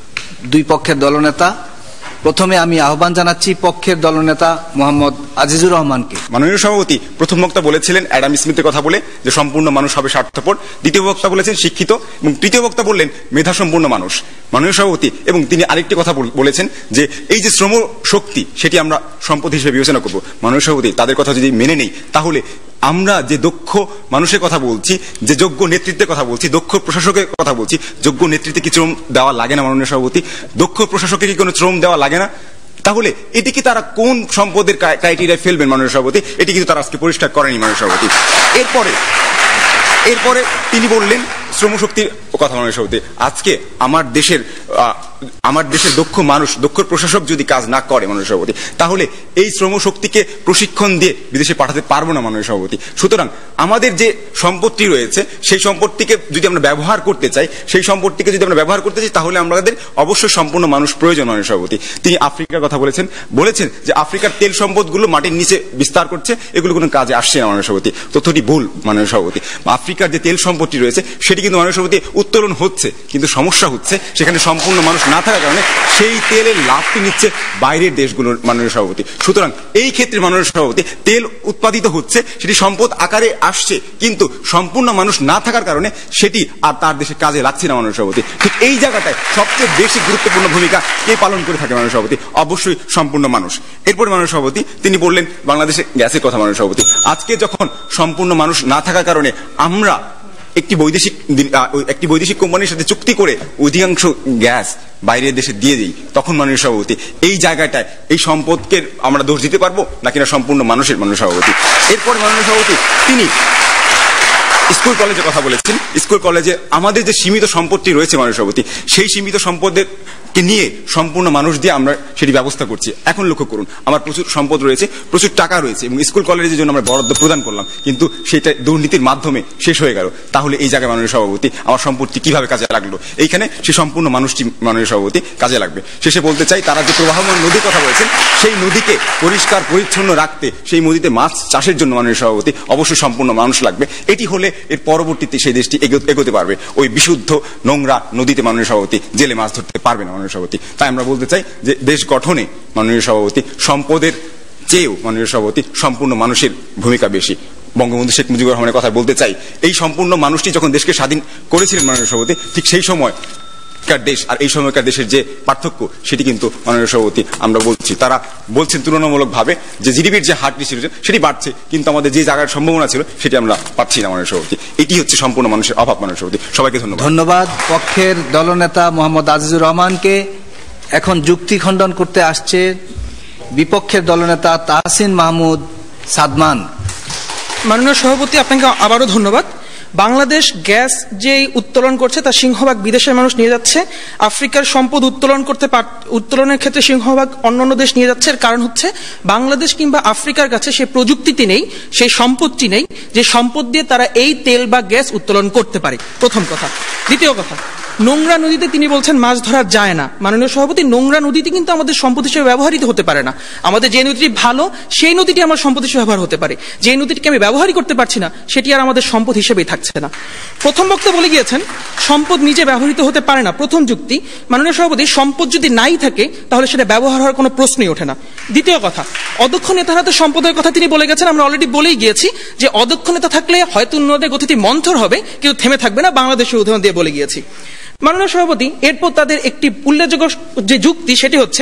দুই পক্ষের দলনেতা। প্রথমে আমি আহ্বান জানাচ্ছি পক্ষের দলনেতা মোহাম্মদ আজিজুর রহমানকে। মাননীয় সভাপতি, প্রথম বক্তা বলেছিলেন অ্যাডাম স্মিথের কথা বলে যে সম্পূর্ণ মানুষ হবে স্বার্থপর, দ্বিতীয় বক্তা বলেছেন শিক্ষিত, এবং তৃতীয় বক্তা বললেন মেধা সম্পূর্ণ মানুষ। মাননীয় সভাপতি, এবং তিনি আরেকটি কথা বলেছেন যে এই যে শ্রম শক্তি, সেটি আমরা সম্পদ হিসেবে বিবেচনা করব। মাননীয় সভাপতি, তাদের কথা যদি মেনে নেই, তাহলে আমরা যে দক্ষ মানুষের কথা বলছি, যে যোগ্য নেতৃত্বের কথা বলছি, দক্ষ প্রশাসকের কথা বলছি, যোগ্য নেতৃত্বে কি শ্রম দেওয়া লাগে না মাননীয় সভাপতি? দক্ষ প্রশাসকে কি কোনো শ্রম দেওয়া লাগে না? তাহলে এটিকে তারা কোন সম্পদের ক্রাইটেরিয়ায় ফেলবেন মাননীয় সভাপতি? এটি কিন্তু তারা আজকে পরিষ্কার করেনি মাননীয় সভাপতি। এরপরে তিনি বললেন শ্রমশক্তির কথা। মাননীয় সভাপতি, আজকে আমার দেশের দক্ষ মানুষ, দক্ষ প্রশাসক যদি কাজ না করে মাননীয় সভাপতি, তাহলে এই শ্রমশক্তিকে প্রশিক্ষণ দিয়ে বিদেশে পাঠাতে পারবো না মাননীয় সভাপতি। সুতরাং আমাদের যে সম্পত্তি রয়েছে, সেই সম্পত্তিকে যদি আমরা ব্যবহার করতে চাই, তাহলে আমাদের অবশ্যই সম্পূর্ণ মানুষ প্রয়োজন মাননীয় সভাপতি। তিনি আফ্রিকার কথা বলেছেন যে আফ্রিকার তেল সম্পদগুলো মাটির নিচে বিস্তার করছে, এগুলো কোনো কাজে আসছে না মাননীয় সভাপতি। তথ্যটি ভুল মাননীয় সভাপতি। আফ্রিকার যে তেল সম্পত্তি রয়েছে সেটি কিন্তু মাননীয় সভাপতি উত্তোলন হচ্ছে, কিন্তু সমস্যা হচ্ছে সেখানে সম্পূর্ণ মানুষ না থাকার কারণে সেই তেলের লাভটি নিচ্ছে বাইরের দেশগুলোর মাননীয় সভাপতি। সুতরাং এই ক্ষেত্রে মাননীয় সভাপতি, তেল উৎপাদিত হচ্ছে, সেটি সম্পদ আকারে আসছে, কিন্তু সম্পূর্ণ মানুষ না থাকার কারণে সেটি আর তার দেশে কাজে লাগছে না মাননীয় সভাপতি। ঠিক এই জায়গাটায় সবচেয়ে বেশি গুরুত্বপূর্ণ ভূমিকা কে পালন করে থাকে মাননীয় সভাপতি? অবশ্যই সম্পূর্ণ মানুষ। এরপরে মাননীয় সভাপতি তিনি বললেন বাংলাদেশে গ্যাসের কথা মাননীয় সভাপতি। আজকে যখন সম্পূর্ণ মানুষ না থাকার কারণে আমরা একটি বৈদেশিক কোম্পানির সাথে চুক্তি করে অধিকাংশ গ্যাস বাইরের দেশে দিয়ে দিই, তখন মাননীয় সভাপতি এই জায়গাটায় এই সম্পদকে আমরা দোষ দিতে পারবো নাকি না সম্পূর্ণ মানুষের মাননীয় সভাপতি? এরপরে মাননীয় সভাপতি তিনি স্কুল কলেজের কথা বলেছেন। স্কুল কলেজে আমাদের যে সীমিত সম্পত্তি রয়েছে মাননীয় সভাপতি, সেই সীমিত সম্পদের কে নিয়ে সম্পূর্ণ মানুষ দিয়ে আমরা সেটি ব্যবস্থা করছি। এখন লক্ষ্য করুন, আমার প্রচুর সম্পদ রয়েছে, প্রচুর টাকা রয়েছে এবং স্কুল কলেজের জন্য আমরা বরাদ্দ প্রদান করলাম, কিন্তু সেটা দুর্নীতির মাধ্যমে শেষ হয়ে গেল। তাহলে এই জায়গায় মাননীয় সভাপতি আমার সম্পত্তি কিভাবে কাজে লাগলো? এইখানে সে সম্পূর্ণ মানুষটি মাননীয় সভাপতি কাজে লাগবে। শেষে বলতে চাই, তারা যে প্রবাহমান নদীর কথা বলেছেন, সেই নদীকে পরিষ্কার পরিচ্ছন্ন রাখতে, সেই নদীতে মাছ চাষের জন্য মাননীয় সভাপতি অবশ্যই সম্পূর্ণ মানুষ লাগবে। এটি হলে এর পরবর্তীতে সেই দেশটি এগোতে পারবে। ওই বিশুদ্ধ নোংরা নদীতে মাননীয় সভাপতি জেলে মাছ ধরতে পারবে না মাননীয় সভাপতি। তাই আমরা বলতে চাই যে দেশ গঠনে মাননীয় সভাপতি সম্পদের চেয়েও মাননীয় সভাপতি সম্পূর্ণ মানুষের ভূমিকা বেশি। বঙ্গবন্ধু শেখ মুজিবুর রহমানের কথা বলতে চাই, এই সম্পূর্ণ মানুষটি যখন দেশকে স্বাধীন করেছিলেন মাননীয় সভাপতি, ঠিক সেই সময় দেশ আর এই সময়কার দেশের যে পার্থক্য, সেটি কিন্তু মাননীয় সভাপতি আমরা বলছি। তারা বলছেন তুলনামূলকভাবে যে জিডিপির যে হারটি ছিল সেটি বাড়ছে, কিন্তু আমাদের যে জায়গার সম্ভাবনা ছিল সেটি আমরা পাচ্ছি না মাননীয় সভাপতি। এটি হচ্ছে সম্পূর্ণ মানুষের অভাব মাননীয় সভাপতি। সবাইকে ধন্যবাদ। ধন্যবাদ পক্ষের দলনেতা মোহাম্মদ আজিজুর রহমানকে। এখন যুক্তি খণ্ডন করতে আসছে বিপক্ষের দলনেতা তাহসিন মাহমুদ সাদমান। মাননীয় সভাপতি, আপনাকে আবারও ধন্যবাদ। বাংলাদেশ গ্যাস যে উত্তোলন করছে তার সিংহভাগ বিদেশের মানুষ নিয়ে যাচ্ছে। আফ্রিকার সম্পদ উত্তোলনের ক্ষেত্রে সিংহভাগ অন্যান্য দেশ নিয়ে যাচ্ছে। এর কারণ হচ্ছে বাংলাদেশ কিংবা আফ্রিকার কাছে সেই প্রযুক্তিটি নেই, সেই সম্পদটি নেই যে সম্পদ দিয়ে তারা এই তেল বা গ্যাস উত্তোলন করতে পারে। প্রথম কথা। দ্বিতীয় কথা, নোংরা নদীতে তিনি বলছেন মাছ ধরা যায় না। মাননীয় সভাপতি, নোংরা নদীটি কিন্তু আমাদের সম্পদ হিসেবে ব্যবহৃত হতে পারে না। আমাদের যে নদীটি ভালো সেই নদীটি আমার সম্পদ হিসেবে ব্যবহার হতে পারে, যে নদীটিকে আমি ব্যবহারই করতে পারছি না সেটি আর আমাদের সম্পদ হিসেবেই থাকছে না। প্রথম বক্তা বলে গিয়েছেন সম্পদ নিজে ব্যবহৃত হতে পারে না। প্রথম যুক্তি, মাননীয় সভাপতি, সম্পদ যদি নাই থাকে তাহলে সেটা ব্যবহার হওয়ার কোনো প্রশ্নই ওঠে না। দ্বিতীয় কথা, অদক্ষ নেতার হাতে সম্পদের কথা তিনি বলে গেছেন। আমরা অলরেডি বলেই গিয়েছি যে অদক্ষ নেতা থাকলে হয়তো উন্নয়নের গতিটি মন্থর হবে, কিন্তু থেমে থাকবে না। বাংলাদেশের উদাহরণ দিয়ে বলে গিয়েছি। মাননীয় সভাপতি, এরপর তাদের একটি উল্লেখযোগ্য যে যুক্তি সেটি হচ্ছে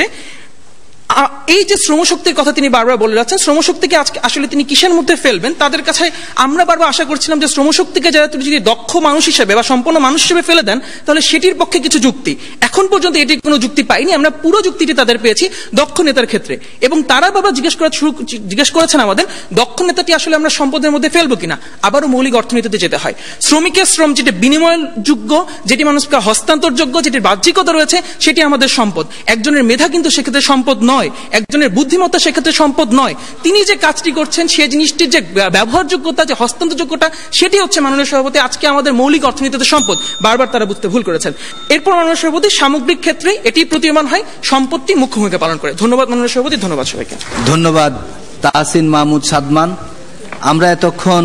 এই যে শ্রমশক্তির কথা তিনি বারবার বলে যাচ্ছেন, শ্রমশক্তিকে আজকে আসলে তিনি কিসের মধ্যে ফেলবেন? তাদের কাছে আমরা বারবার আশা করছিলাম যে শ্রমশক্তিকে যারা তিনি যদি দক্ষ মানুষ হিসেবে বা সম্পন্ন মানুষ হিসেবে ফেলে দেন তাহলে সেটির পক্ষে কিছু যুক্তি। এখন পর্যন্ত এটির কোনো যুক্তি পাইনি। আমরা পুরো যুক্তিটি তাদের পেয়েছি দক্ষ নেতার ক্ষেত্রে, এবং তারা বারবার জিজ্ঞেস করেছেন আমাদের দক্ষ নেতাটি আসলে আমরা সম্পদের মধ্যে ফেলবো কিনা। আবারও মৌলিক অর্থনীতিতে যেতে হয়। শ্রমিকের শ্রম যেটি বিনিময়যোগ্য, যেটি মানুষকে হস্তান্তরযোগ্য, যেটির বাহ্যিকতা রয়েছে, সেটি আমাদের সম্পদ। একজনের মেধা কিন্তু সেক্ষেত্রে সম্পদ নয়, একজনের বুদ্ধিমত্তা সেক্ষেত্রে সম্পদ নয়। তিনি যে কাজটি করছেন সেই জিনিসটির যে ব্যবহারযোগ্যতা, যে হস্তান্তরযোগ্যতা, সেটি হচ্ছে মাননীয় সভাপতি আজকে আমাদের মৌলিক অর্থনীতিতে সম্পদ। বারবার তারা বুঝতে ভুল করেছেন। এরপর মাননীয় সভাপতি, সামগ্রিক ক্ষেত্রে এটি প্রতীয়মান হয় সম্পত্তি মুখ্য ভূমিকা পালন করে। ধন্যবাদ মাননীয় সভাপতি, ধন্যবাদ সবাইকে। ধন্যবাদ তাহসিন মাহমুদ সাদমান। আমরা এতক্ষণ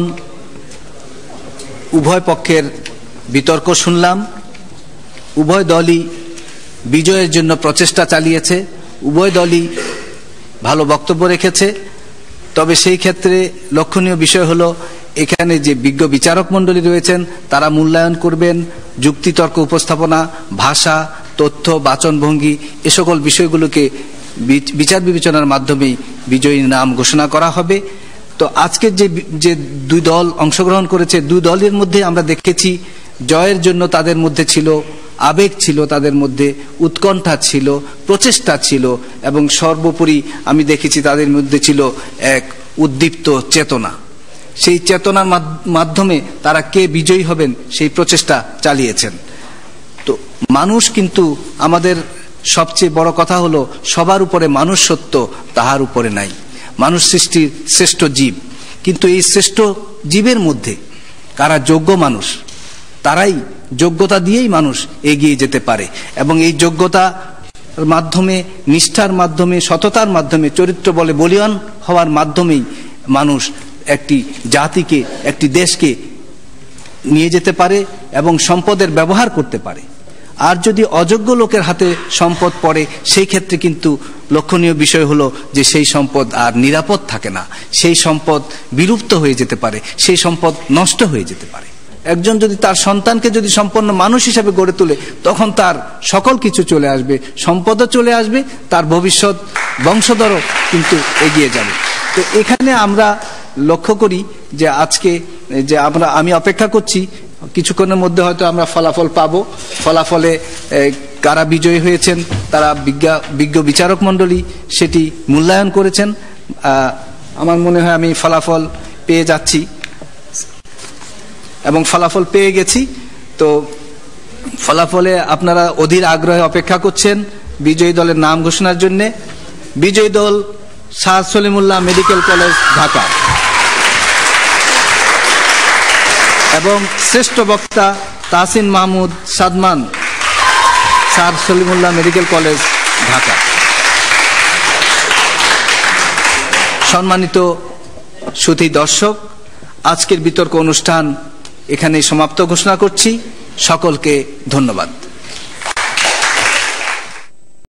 উভয় পক্ষের বিতর্ক শুনলাম। উভয় দলই বিজয়ের জন্য প্রচেষ্টা চালিয়েছে, উভয় দলই ভালো বক্তব্য রেখেছে। তবে সেই ক্ষেত্রে লক্ষণীয় বিষয় হলো এখানে যে বিজ্ঞ বিচারক মণ্ডলী রয়েছেন তারা মূল্যায়ন করবেন যুক্তিতর্ক উপস্থাপনা, ভাষা, তথ্য, বাচনভঙ্গি, এ সকল বিষয়গুলোকে বিচার বিবেচনার মাধ্যমেই বিজয়ীর নাম ঘোষণা করা হবে। তো আজকের যে দুই দল অংশগ্রহণ করেছে, দুই দলের মধ্যে আমরা দেখেছি জয়ের জন্য তাদের মধ্যে ছিল আবেগ, ছিল তাদের মধ্যে উৎকণ্ঠা ছিল, প্রচেষ্টা ছিল, এবং সর্বোপরি আমি দেখেছি তাদের মধ্যে ছিল এক উদ্দীপ্ত চেতনা। সেই চেতনার মাধ্যমে তারা কে বিজয়ী হবেন সেই প্রচেষ্টা চালিয়েছেন। তো মানুষ কিন্তু আমাদের সবচেয়ে বড় কথা হলো সবার উপরে মানুষ সত্য, তাহার উপরে নাই। মানুষ সৃষ্টির শ্রেষ্ঠ জীব, কিন্তু এই শ্রেষ্ঠ জীবের মধ্যে কারা যোগ্য মানুষ, তারাই যোগ্যতা দিয়েই মানুষ এগিয়ে যেতে পারে, এবং এই যোগ্যতার মাধ্যমে, নিষ্ঠার মাধ্যমে, সততার মাধ্যমে, চরিত্র বলে বলীয়ান হওয়ার মাধ্যমেই মানুষ একটি জাতিকে, একটি দেশকে নিয়ে যেতে পারে এবং সম্পদের ব্যবহার করতে পারে। আর যদি অযোগ্য লোকের হাতে সম্পদ পড়ে, সেই ক্ষেত্রে কিন্তু লক্ষণীয় বিষয় হলো যে সেই সম্পদ আর নিরাপদ থাকে না, সেই সম্পদ বিলুপ্ত হয়ে যেতে পারে, সেই সম্পদ নষ্ট হয়ে যেতে পারে। একজন যদি তার সন্তানকে যদি সম্পন্ন মানুষ হিসাবে গড়ে তোলে, তখন তার সকল কিছু চলে আসবে, সম্পদও চলে আসবে, তার ভবিষ্যৎ বংশধরও কিন্তু এগিয়ে যাবে। তো এখানে আমরা লক্ষ্য করি যে আজকে যে আমি অপেক্ষা করছি কিছুক্ষণের মধ্যে হয়তো আমরা ফলাফল পাবো। ফলাফলে কারা বিজয়ী হয়েছেন তারা বিজ্ঞ বিচারক মণ্ডলী সেটি মূল্যায়ন করেছেন। আমার মনে হয় আমি ফলাফল পেয়ে যাচ্ছি এবং ফলাফল পেয়ে গেছি। তো ফলাফলে আপনারা অধীর আগ্রহে অপেক্ষা করছেন বিজয়ী দলের নাম ঘোষণার জন্য। বিজয়ী দল sir Salimullah medical college Dhaka এবং শ্রেষ্ঠ বক্তা Tahsin Mahmud Sadman sir Salimullah medical college Dhaka. সম্মানিত সুধী দর্শক, আজকের বিতর্ক অনুষ্ঠান এখানেই সমাপ্ত ঘোষণা করছি। সকলকে ধন্যবাদ।